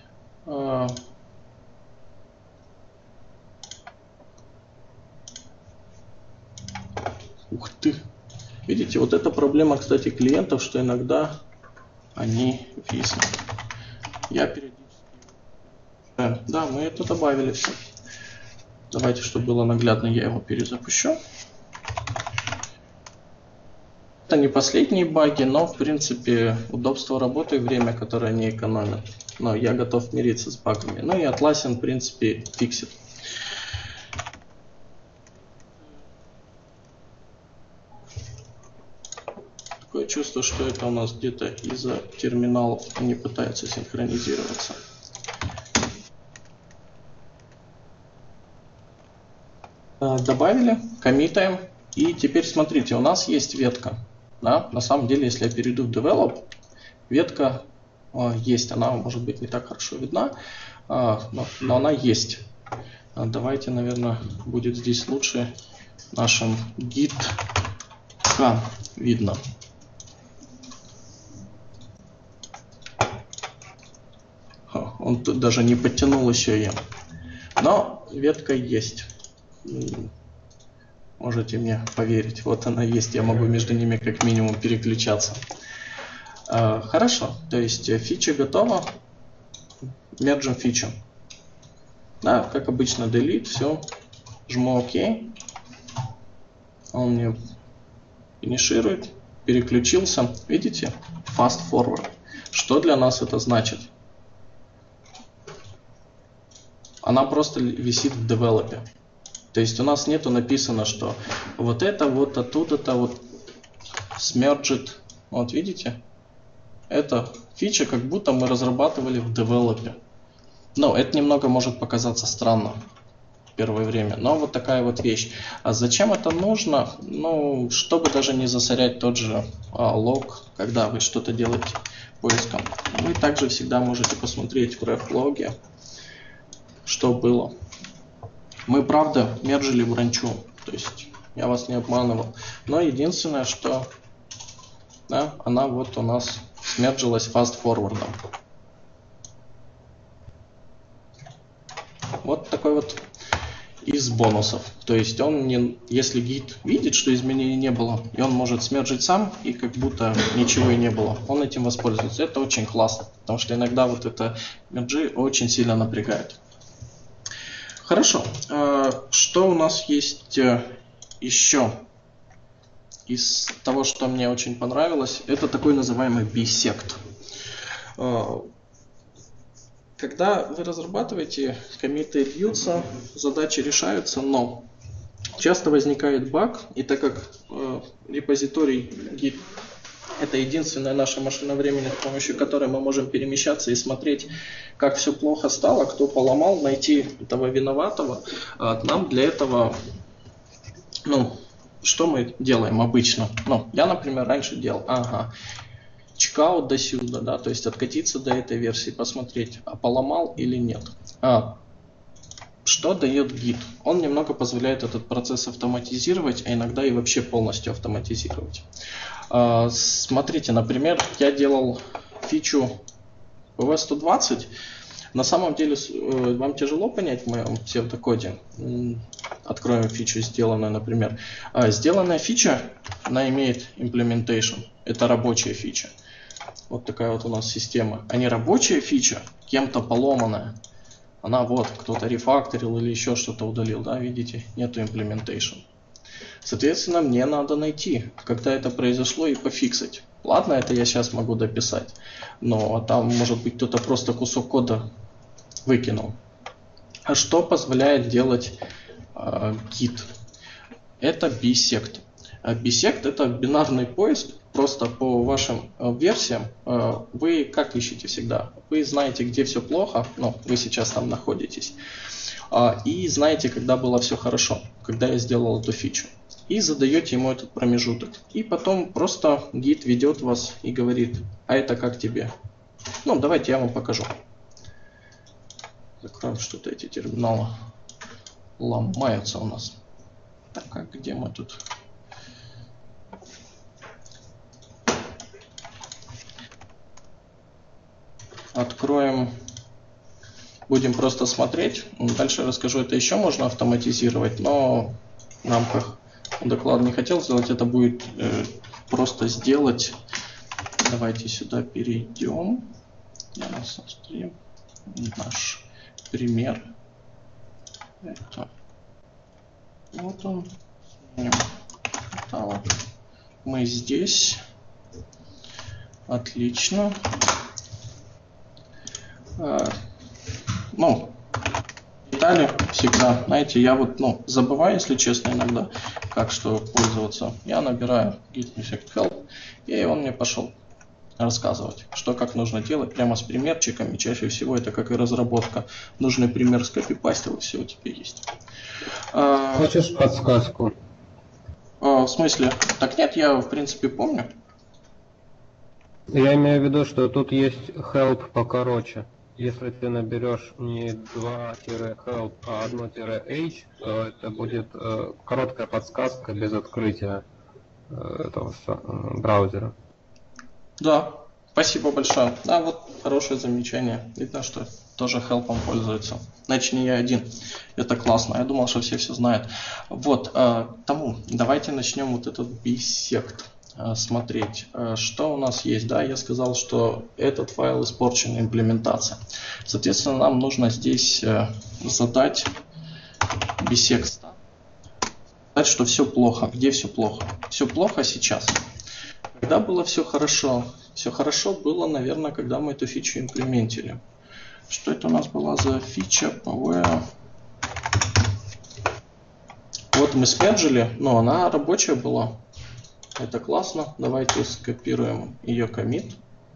Ух ты! Видите, вот эта проблема, кстати, клиентов, что иногда они виснут. Я периодически... Да, мы это добавили все. Давайте, чтобы было наглядно, я его перезапущу. Это не последние баги, но в принципе удобство работы и время, которое они экономят. Но я готов мириться с багами. Ну и Atlassian в принципе фиксит. Такое чувство, что это у нас где-то из-за терминалов они пытаются синхронизироваться. Добавили, коммитаем. И теперь смотрите, у нас есть ветка. Да? На самом деле, если я перейду в Develop, ветка есть. Она может быть не так хорошо видна, но она есть. Давайте, наверное, будет здесь лучше нашим git k видно. Он тут даже не подтянул еще ее. Но ветка есть. Можете мне поверить, вот она есть, я могу между ними как минимум переключаться. Хорошо, то есть фича готова, мерджим фичу. Да, как обычно, delete, все, жму ОК, он мне финиширует, переключился, видите, fast forward. Что для нас это значит? Она просто висит в девелопе. То есть у нас нету написано, что вот это вот оттуда-то вот смерджит. Вот видите? Это фича, как будто мы разрабатывали в девелопе. Но это немного может показаться странно в первое время. Но вот такая вот вещь. А зачем это нужно? Ну, чтобы даже не засорять тот же лог, когда вы что-то делаете поиском. Вы также всегда можете посмотреть в ref-логе, что было. Мы, правда, мержили бранчу, то есть я вас не обманывал. Но единственное, что да, она вот у нас смерджилась фаст-форвардом. Вот такой вот из бонусов. То есть он, не, если гид видит, что изменений не было, и он может смерджить сам, и как будто ничего и не было, он этим воспользуется. Это очень классно, потому что иногда вот это мерджи очень сильно напрягает. Хорошо. Что у нас есть еще из того, что мне очень понравилось? Это такой называемый bisect. Когда вы разрабатываете, коммиты бьются, задачи решаются, но часто возникает баг, и так как репозиторий Git это единственная наша машина времени, с помощью которой мы можем перемещаться и смотреть, как все плохо стало, кто поломал, найти этого виноватого. Нам для этого Ну, что мы делаем обычно? Ну, я, например, раньше делал, ага, чекаут до сюда, да, то есть откатиться до этой версии, посмотреть, а поломал или нет. Что дает гид? Он немного позволяет этот процесс автоматизировать, а иногда и вообще полностью автоматизировать. Смотрите, например, я делал фичу PV120. На самом деле вам тяжело понять в моем псевдокоде. Откроем фичу, сделанную, например. Сделанная фича, она имеет implementation. Это рабочая фича. Вот такая вот у нас система. А не рабочая фича, кем-то поломанная. Она вот, кто-то рефакторил или еще что-то удалил, да, видите, нету implementation. Соответственно, мне надо найти, когда это произошло, и пофиксить. Ладно, это я сейчас могу дописать, но там, может быть, кто-то просто кусок кода выкинул. А что позволяет делать гид? Это bisect. Bisect это бинарный поиск. Просто по вашим версиям вы как ищете всегда? Вы знаете, где все плохо, ну, вы сейчас там находитесь, и знаете, когда было все хорошо, когда я сделал эту фичу. И задаете ему этот промежуток. И потом просто гид ведет вас и говорит, а это как тебе? Ну, давайте я вам покажу. Закроем что-то, эти терминалы ломаются у нас. Так, а где мы тут? Откроем, будем просто смотреть. Дальше расскажу, это еще можно автоматизировать, но в рамках доклада не хотел сделать. Это будет просто сделать. Давайте сюда перейдем. Наш пример. Это вот он. Каталог. Мы здесь. Отлично. Ну, детали всегда, знаете, я вот, ну, забываю, если честно, иногда, как что пользоваться. Я набираю git bisect help, и он мне пошел рассказывать, что как нужно делать, прямо с примерчиками. Чаще всего это как и разработка. Нужный пример скопипастил, и все у тебя есть. Хочешь подсказку? В смысле? Так нет, я в принципе помню. Я имею в виду, что тут есть help покороче. Если ты наберешь не 2-help, а 1-h, то это будет короткая подсказка без открытия этого браузера. Да, спасибо большое. Да, вот хорошее замечание. Видно, что тоже хелпом пользуется. Значит, не я один. Это классно. Я думал, что все знают. Вот, тому давайте начнем вот этот bisect. Смотреть, что у нас есть. Да, я сказал, что этот файл испорчен, имплементация. Соответственно, нам нужно здесь задать bisect, сказать, что все плохо. Где все плохо? Все плохо сейчас. Когда было все хорошо? Все хорошо было, наверное, когда мы эту фичу имплементили. Что это у нас была за фича? PV. Вот мы смерджили, но она рабочая была. Это классно. Давайте скопируем ее коммит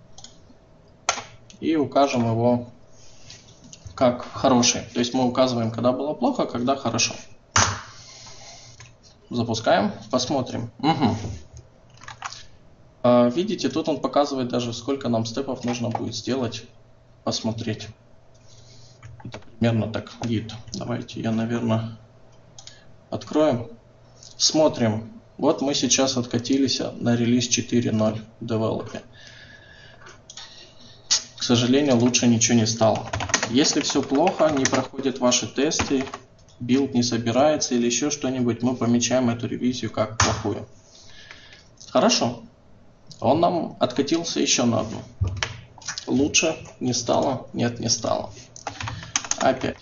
и укажем его как хороший. То есть мы указываем, когда было плохо, когда хорошо. Запускаем, посмотрим. Угу. Видите, тут он показывает даже, сколько нам степов нужно будет сделать, посмотреть. Это примерно так git. Давайте я, наверное, откроем. Смотрим. Вот мы сейчас откатились на релиз 4.0 в девелопе. К сожалению, лучше ничего не стало. Если все плохо, не проходят ваши тесты, билд не собирается или еще что-нибудь, мы помечаем эту ревизию как плохую. Хорошо. Он нам откатился еще на одну. Лучше не стало? Нет, не стало. Опять.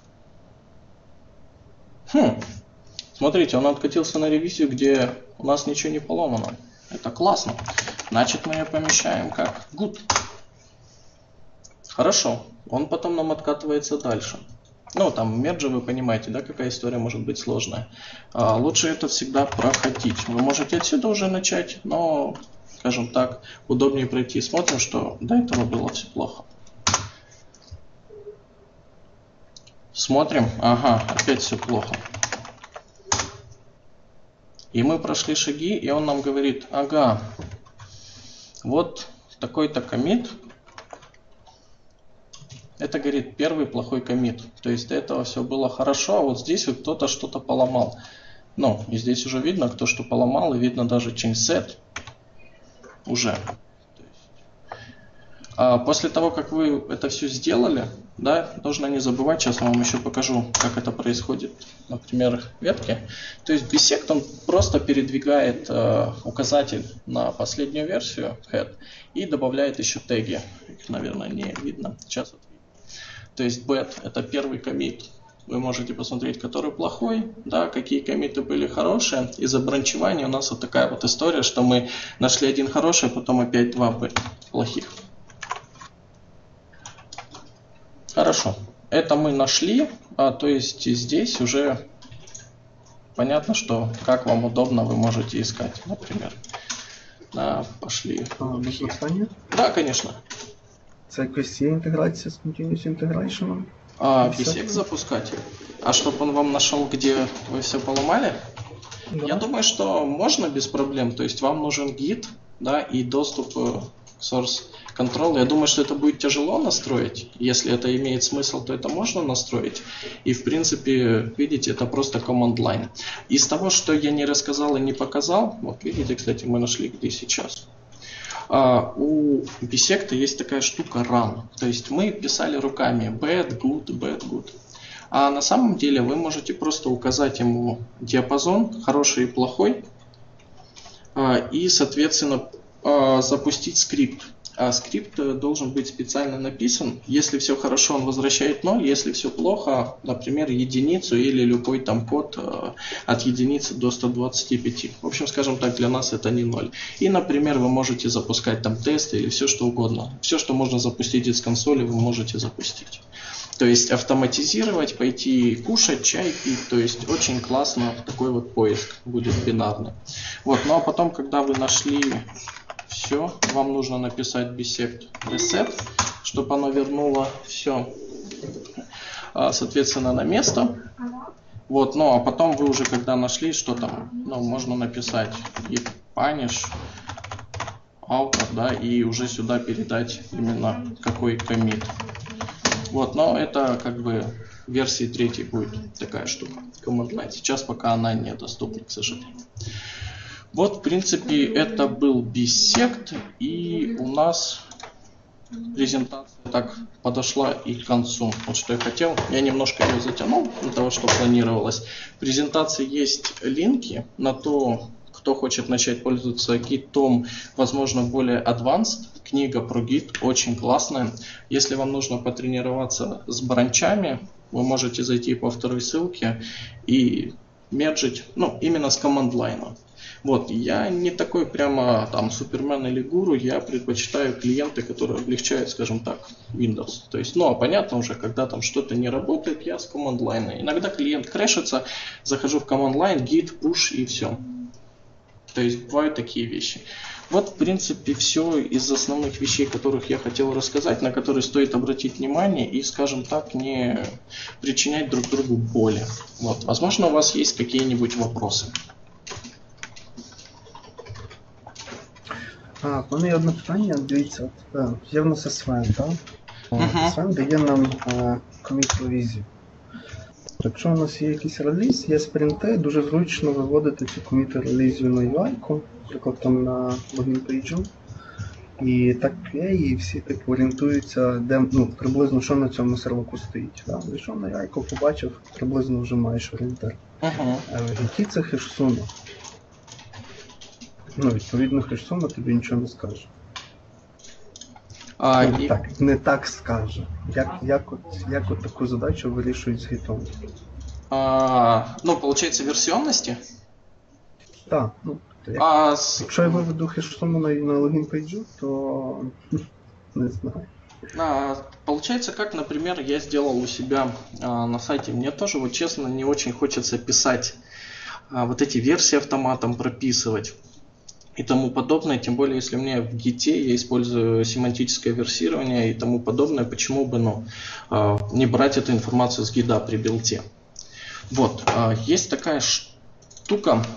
Смотрите, он откатился на ревизию, где у нас ничего не поломано. Это классно. Значит, мы ее помещаем как good. Хорошо. Он потом нам откатывается дальше. Ну, там мерджи, вы понимаете, да, какая история может быть сложная. Лучше это всегда проходить. Вы можете отсюда уже начать, но, скажем так, удобнее пройти. Смотрим, что до этого было все плохо. Смотрим. Ага, опять все плохо. И мы прошли шаги, и он нам говорит, ага, вот такой-то коммит. Это, говорит, первый плохой коммит. То есть до этого все было хорошо, а вот здесь вот кто-то что-то поломал. Ну, и здесь уже видно, кто что поломал, и видно даже change set уже. А после того, как вы это все сделали, да, нужно не забывать, сейчас я вам еще покажу, как это происходит, например, ветки. То есть bisect, он просто передвигает указатель на последнюю версию head и добавляет еще теги. Их, наверное, не видно. Сейчас вот видно. То есть bad — это первый коммит. Вы можете посмотреть, который плохой, да, какие коммиты были хорошие. Из-за бранчевания у нас вот такая вот история, что мы нашли один хороший, а потом опять два плохих. Хорошо. Это мы нашли, то есть здесь уже понятно, что как вам удобно, вы можете искать, например. Да, пошли. Питання? Да, конечно. Це якось є інтеграція з Continuous Integration? Bisect запускать. А чтобы он вам нашел, где вы все поломали? Да. Я думаю, что можно без проблем. То есть вам нужен гид, да, и доступ к source control. Я думаю, что это будет тяжело настроить. Если это имеет смысл, то это можно настроить. И в принципе, видите, это просто command line. Из того, что я не рассказал и не показал, вот видите, кстати, мы нашли где сейчас. У Bisect есть такая штука run. То есть мы писали руками bad, good. А на самом деле вы можете просто указать ему диапазон, хороший и плохой, и, соответственно, запустить скрипт. А скрипт должен быть специально написан. Если все хорошо, он возвращает 0. Если все плохо, например, единицу или любой там код от единицы до 125. В общем, скажем так, для нас это не 0. И, например, вы можете запускать там тесты или все что угодно. Все, что можно запустить из консоли, вы можете запустить. То есть автоматизировать, пойти кушать, чай пить. То есть очень классно такой вот поиск будет бинарный. Вот, ну а потом, когда вы нашли все, вам нужно написать bisect reset, чтобы оно вернуло все, соответственно, на место. Вот, ну а потом вы уже, когда нашли, что там, ну, можно написать if punish author, да, и уже сюда передать именно какой коммит. Вот, но это как бы в версии 3 будет такая штука, command line. Сейчас пока она недоступна, к сожалению. Вот, в принципе, это был Bisect, и у нас презентация так подошла и к концу. Вот что я хотел. Я немножко ее затянул для того, что планировалось. В презентации есть линки на то, кто хочет начать пользоваться гитом, возможно, более advanced. Книга про гит очень классная. Если вам нужно потренироваться с бранчами, вы можете зайти по второй ссылке и мерджить, ну, именно с команд-лайна. Вот, я не такой прямо там супермен или гуру, я предпочитаю клиенты, которые облегчают, скажем так, Windows. То есть, ну, а понятно уже, когда там что-то не работает, я с команд-лайна. Иногда клиент крэшится, захожу в команд-лайн, git, push и все. То есть, бывают такие вещи. Вот, в принципе, все из основных вещей, которых я хотел рассказать, на которые стоит обратить внимание и, скажем так, не причинять друг другу боли. Вот, возможно, у вас есть какие-нибудь вопросы. У мене є одне питання, дивіться, є в нас SVN, так? SVN дає нам commit review. Якщо у нас є якийсь реліз, є спринти, дуже зручно виводити цю commit релізію на UI-ку, наприклад, там на логін пейджу. І так і всі типу орієнтуються, де, ну, приблизно що на цьому серваку стоїть. Да? Зайшов на UI-ку, побачив, приблизно вже маєш орієнтир. В гіті це хешсума. Ну, відповідно, хешсума тобі нічого не скаже. Так, не так скаже. Як от таку задачу вирішують з гітом? Ну, получается, версионности? Так, ну, якщо я виведу хешсуму на логін пейджу, то не знаю. Получается, как, например, я сделал у себя на сайте. Мне тоже, вот честно, не очень хочется писать вот эти версии автоматом, прописывать и тому подобное, тем более, если у меня в гите я использую семантическое версирование и тому подобное, почему бы, ну, не брать эту информацию с гида при билте. Вот, есть такая штука,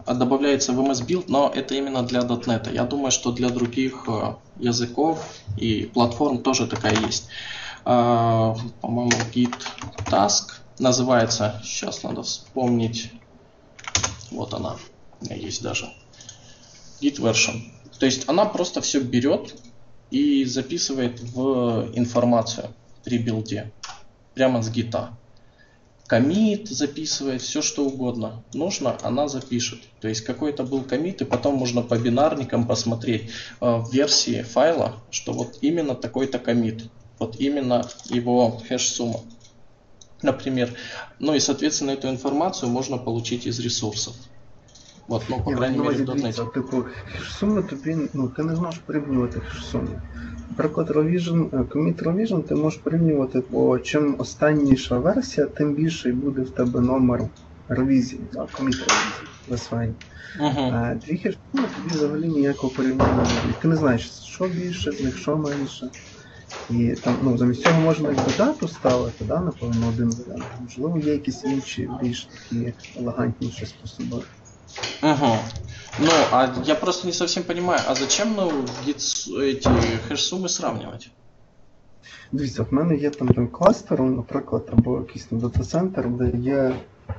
добавляется в MS Build, но это именно для .NET. Я думаю, что для других языков и платформ тоже такая есть. По-моему, Git Task называется. Сейчас надо вспомнить. Вот она. У меня есть даже. Git Version. То есть она просто все берет и записывает в информацию при билде. Прямо с гита. Коммит записывает, все что угодно нужно, она запишет. То есть какой-то был коммит, и потом можно по бинарникам посмотреть в версии файла, что вот именно такой-то коммит. Вот именно его хэш-сумма. Например. Ну и соответственно эту информацию можно получить из ресурсов. Вот, ну, по крайній мірі, в .NET. Типу, хеш-суми тобі, ну, ти не зможеш порівнювати хеш-суми. Наприклад, commit revision ти можеш порівнювати, бо чим останніша версія, тим більший буде в тебе номер ревізії, commit ревізії в SVN. Дві хеш-суми тобі взагалі ніякого порівняння не буде. Ти не знаєш, що більше, з них що менше. І там, ну, замість цього можна якби дату ставити, да, напевно, один варіант. Можливо, є якісь інші, більш такі елегантніші способи. Угу. Ну, а я просто не совсем понимаю, а зачем эти хэш-суммы сравнивать? Дивіться, в мене є там кластер, наприклад, або якийсь дата-центр, де є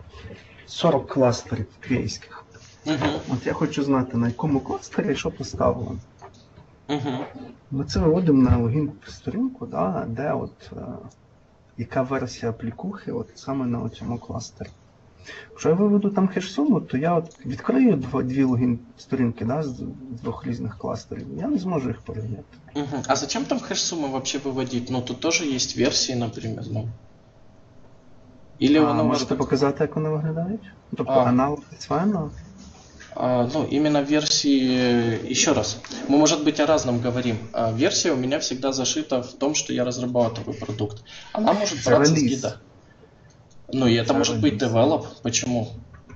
40 кластерів квейських. От я хочу знати, на якому кластері що поставлено. Ми це виводимо на логін сторінку, да, де от яка версія аплікухи от саме на цьому кластері. Якщо я виведу там хеш-суму, то я от відкрию дві логін сторінки, да, з двох різних кластерів, я не зможу їх порівняти. А зачем там хэш-суммы вообще выводить? Ну тут тоже есть версии, например, ну. Или воно можете показати, як вони виглядають? Тобто аналог SVN? Ну, именно в версии, еще раз, мы, может быть, о разном говорим. Версия у меня всегда зашита в том, что я разрабатываю продукт. Она может браться с гида. Ну, и это может быть develop. Почему?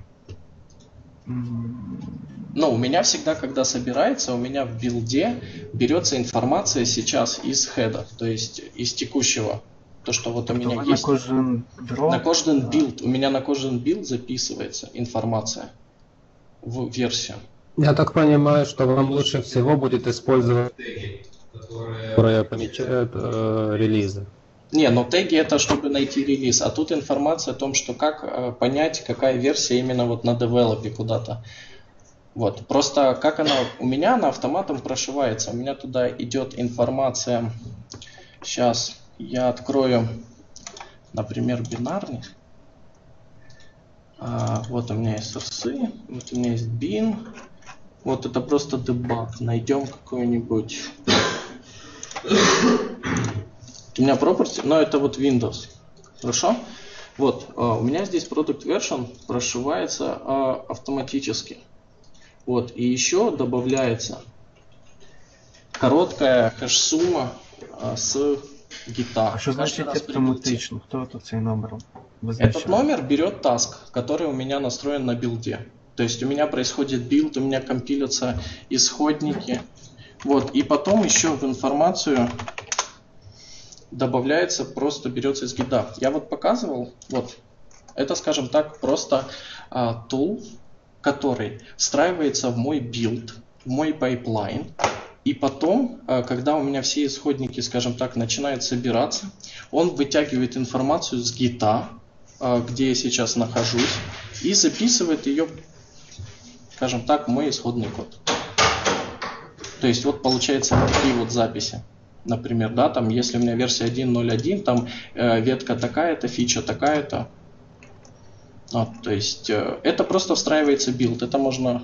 Ну, у меня всегда, когда собирается, у меня в билде берется информация сейчас из хеда, то есть из текущего. То, что вот у меня есть. На кожен билд. У меня на кожен билд записывается информация в версию. Я так понимаю, что вам лучше всего будет использовать теги, которые помечают релизы. Не, но теги это чтобы найти релиз, а тут информация о том, что как понять, какая версия именно вот на девелопе куда-то. Вот, просто как она, у меня она автоматом прошивается, у меня туда идет информация, сейчас я открою, например, бинарный. Вот у меня есть сорсы, вот у меня есть bin, вот это просто дебаг, найдем какой-нибудь. У меня property, но это вот Windows. Хорошо? Вот, у меня здесь product version прошивается автоматически. Вот, и еще добавляется короткая хэш-сумма с гита. А что значит автоматично? Кто это цей номер? Этот номер берет task, который у меня настроен на билде. То есть у меня происходит билд, у меня компилятся исходники. Вот, и потом еще в информацию добавляется, просто берется из гида. Я вот показывал, вот, это, скажем так, просто tool, который встраивается в мой билд, в мой пайплайн. И потом, когда у меня все исходники, скажем так, начинают собираться, он вытягивает информацию с гита, где я сейчас нахожусь, и записывает ее, скажем так, в мой исходный код. То есть вот получается вот такие вот записи. Например, да, там, если у меня версия 1.0.1, там ветка такая-то, фича такая-то. Вот, то есть это просто встраивается билд. Это можно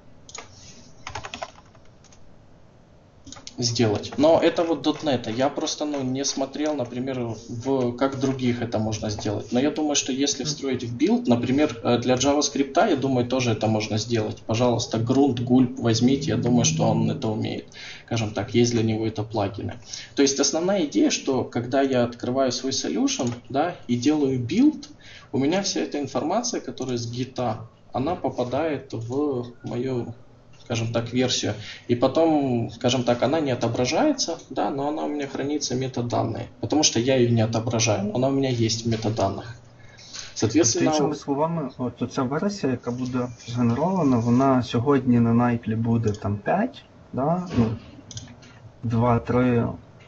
сделать. Но это вот .NET. Я просто не смотрел, например, как других это можно сделать. Но я думаю, что если встроить в билд, например, для JavaScript, я думаю, тоже это можно сделать. Пожалуйста, Grunt, Gulp возьмите, я думаю, что он это умеет. Скажем так, есть для него это плагины. То есть основная идея, что когда я открываю свой solution, да, и делаю билд, у меня вся эта информация, которая с гита, она попадает в мою, скажем так, версию. И потом, скажем так, она не отображается, да, но она у меня хранится метаданные. Потому что я ее не отображаю, но она у меня есть в метаданных. Соответственно, іншими словами, от ця версія, яка буде згенерована, вона сьогодні на Найтлі буде там 5, да? Ну, 2, 3,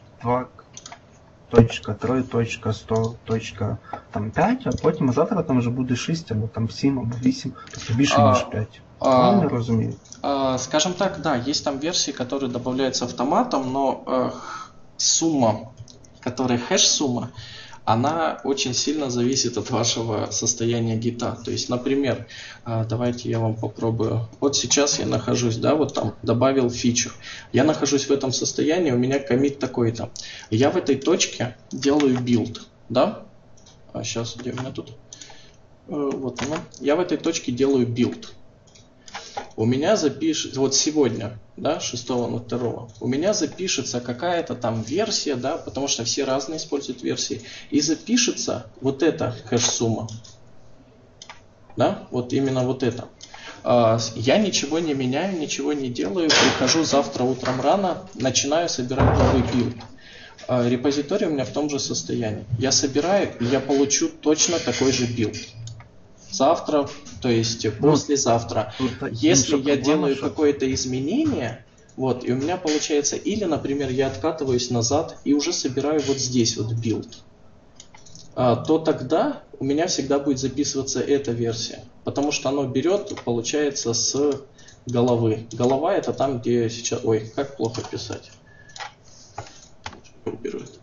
2.3.100.5, а потім завтра там вже буде 6, або там 7, або 8, тобто більше, ніж 5. Правильно розумію? Скажем так, да, есть там версии, которые добавляются автоматом, но сумма, которая хэш-сумма, она очень сильно зависит от вашего состояния гита. То есть, например, давайте я вам попробую. Вот сейчас я нахожусь, да, вот там добавил фичу. Я нахожусь в этом состоянии, у меня коммит такой-то. Я в этой точке делаю билд, да? Сейчас, где у меня тут? Вот оно. Я в этой точке делаю билд. У меня запишется, вот сегодня, да, 6.02, у меня запишется какая-то там версия, да, потому что все разные используют версии, и запишется вот эта хэш-сумма, да, вот именно вот это. Я ничего не меняю, ничего не делаю, прихожу завтра утром рано, начинаю собирать новый билд. Репозиторий у меня в том же состоянии. Я собираю, и я получу точно такой же билд. Завтра, то есть послезавтра. Если я делаю какое-то изменение, вот, и у меня получается, или, например, я откатываюсь назад и уже собираю вот здесь вот билд, то тогда у меня всегда будет записываться эта версия, потому что оно берет, получается, с головы. Голова это там, где сейчас... Ой, как плохо писать. Уберу это.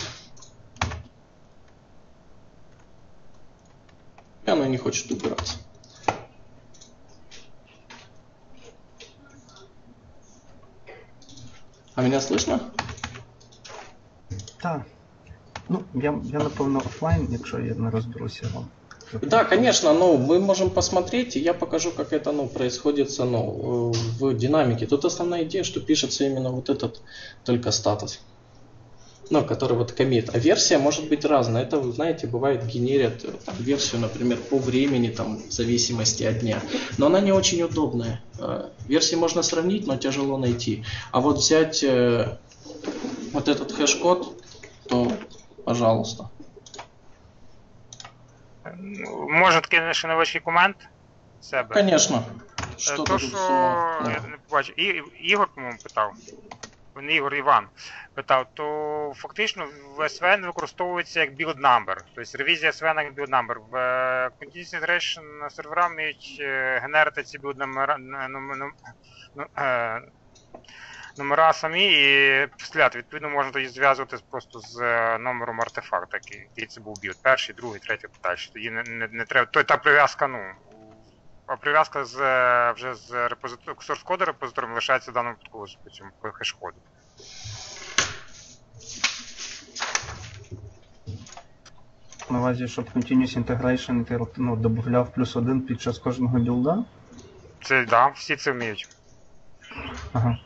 И оно не хочет убираться. А меня слышно? Так. Ну, я напевно офлайн, якщо я не розберуся вам. Да, конечно, но мы можем посмотреть, и я покажу, как это происходит в динамике. Тут основная идея, что пишется именно вот этот только статус. Который вот коммит. А версия может быть разная. Это, вы знаете, бывает генерят там, версию, например, по времени, там, в зависимости от дня. Но она не очень удобная. Версии можно сравнить, но тяжело найти. А вот взять вот этот хэш-код, то пожалуйста. Можна такий ще невеличкий комент себе? Конечно. Що То, що я не побачив, Ігор, по-моєму, питав. Не Ігор, Іван питав, то фактично в SVN використовується як build number. Тобто ревізія SVN як build number. В Continuous Integration сервера вміють генерити ці build номера самі і стріляти. Відповідно, можна тоді зв'язувати просто з номером артефакта, який це був build. Перший, другий, третій, далі. Тоді не треба. Та прив'язка, а прив'язка вже з source коду репозитором лишається в даному випадку по цьому хеш-коду. На увазі, щоб Continuous Integration ти додавав +1 під час кожного білда? Це, да, всі це вміють. Ага.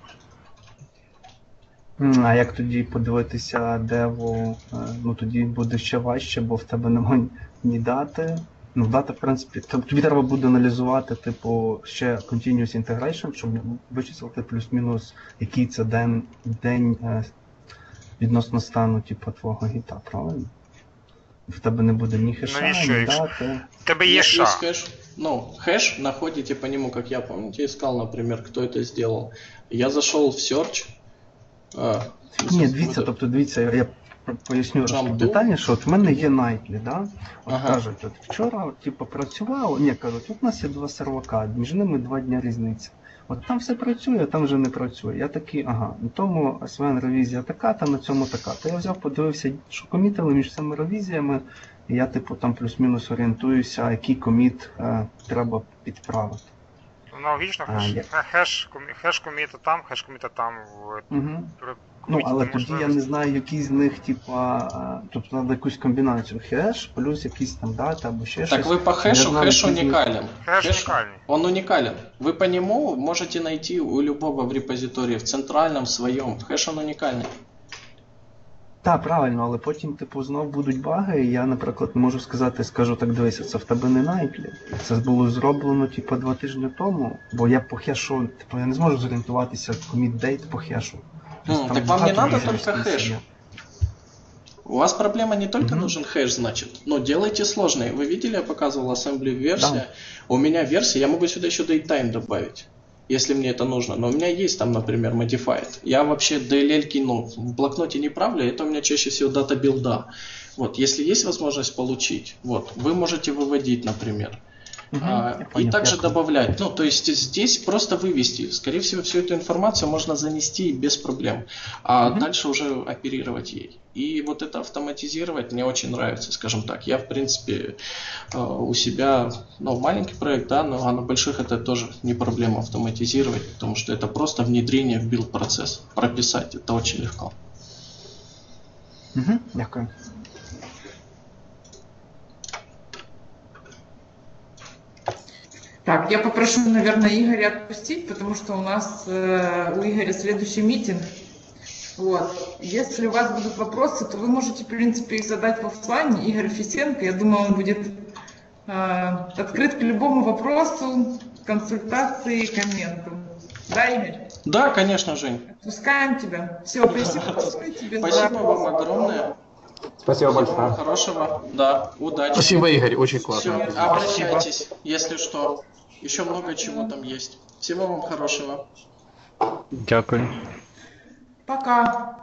А як тоді подивитися деву? Ну тоді буде ще важче, бо в тебе немає ні дати. Ну, дата, в принципі, тобі треба буде аналізувати, типу, ще Continuous Integration, щоб вичислити плюс-мінус, який це день відносно стану, типу, твого гіта, правильно? В тебе не буде ні хеша, ні дати. В тебе є ша. Хэш находите по нему, как я, помните, искал, например, кто это сделал. Я зашел в search. Ні, дивіться, я поясню детальніше. От в мене є Найтлі, да? От кажуть, от вчора, типу, працювало, кажуть, от у нас є 2 сервака, між ними 2 дня різниця. От там все працює, а там вже не працює. Я такий, на тому SVN ревізія така, та на цьому така. То я взяв, подивився, що комітили між цими ревізіями, і я, типу, там плюс-мінус орієнтуюся, який коміт треба підправити. Аналогічно, хеш-коміта там, хеш-коміта там. Але тоді я не знаю, який з них, типа, тобто треба якусь комбінацію. Хеш плюс якісь там дата або ще щось. Так ви по хэшу, хэш уникален. Хэш уникальный. Он уникален. Вы по нему можете найти у любого в репозитории, в центральном своем. Хэш он уникальный. Так, правильно, але потім, типу, знов будуть баги, і я, наприклад, не можу сказати, скажу так, дивися, це в тебе не Найтлі. Це було зроблено, типу, 2 тижні тому, бо я по хешу, типу, я не зможу зорієнтуватися commit date по хешу. Так вам не надо только хэш. У вас проблема не только нужен хэш, значит, но делайте сложные. Вы видели, я показывал ассембли версия. Да. У меня версия, я могу сюда еще datetime добавить, если мне это нужно. Но у меня есть там, например, modified. Я вообще DLL, в блокноте не правлю, это у меня чаще всего дата билда. Вот, если есть возможность получить, вот, вы можете выводить, например. И также добавлять. Ну, то есть здесь просто вывести. Скорее всего, всю эту информацию можно занести без проблем. А дальше уже оперировать ей. И вот это автоматизировать мне очень нравится, скажем так. Я, в принципе, у себя, ну, маленький проект, да, но на больших это тоже не проблема автоматизировать, потому что это просто внедрение в билд-процесс. Прописать это очень легко. Дякую. Так, я попрошу, наверное, Игоря отпустить, потому что у нас у Игоря следующий митинг. Вот. Если у вас будут вопросы, то вы можете, в принципе, их задать в офлайне. Игорь Фисенко, я думаю, он будет открыт к любому вопросу, консультации, комментам. Да, Игорь? Да, конечно, Жень. Отпускаем тебя. Все, спасибо большое тебе. Спасибо вам огромное. Спасибо Всего большое. хорошего. Да, удачи. Спасибо, Игорь, очень классно. Все, обращайтесь, если что. Еще много чего там есть. Всего вам хорошего. Дякую. Пока.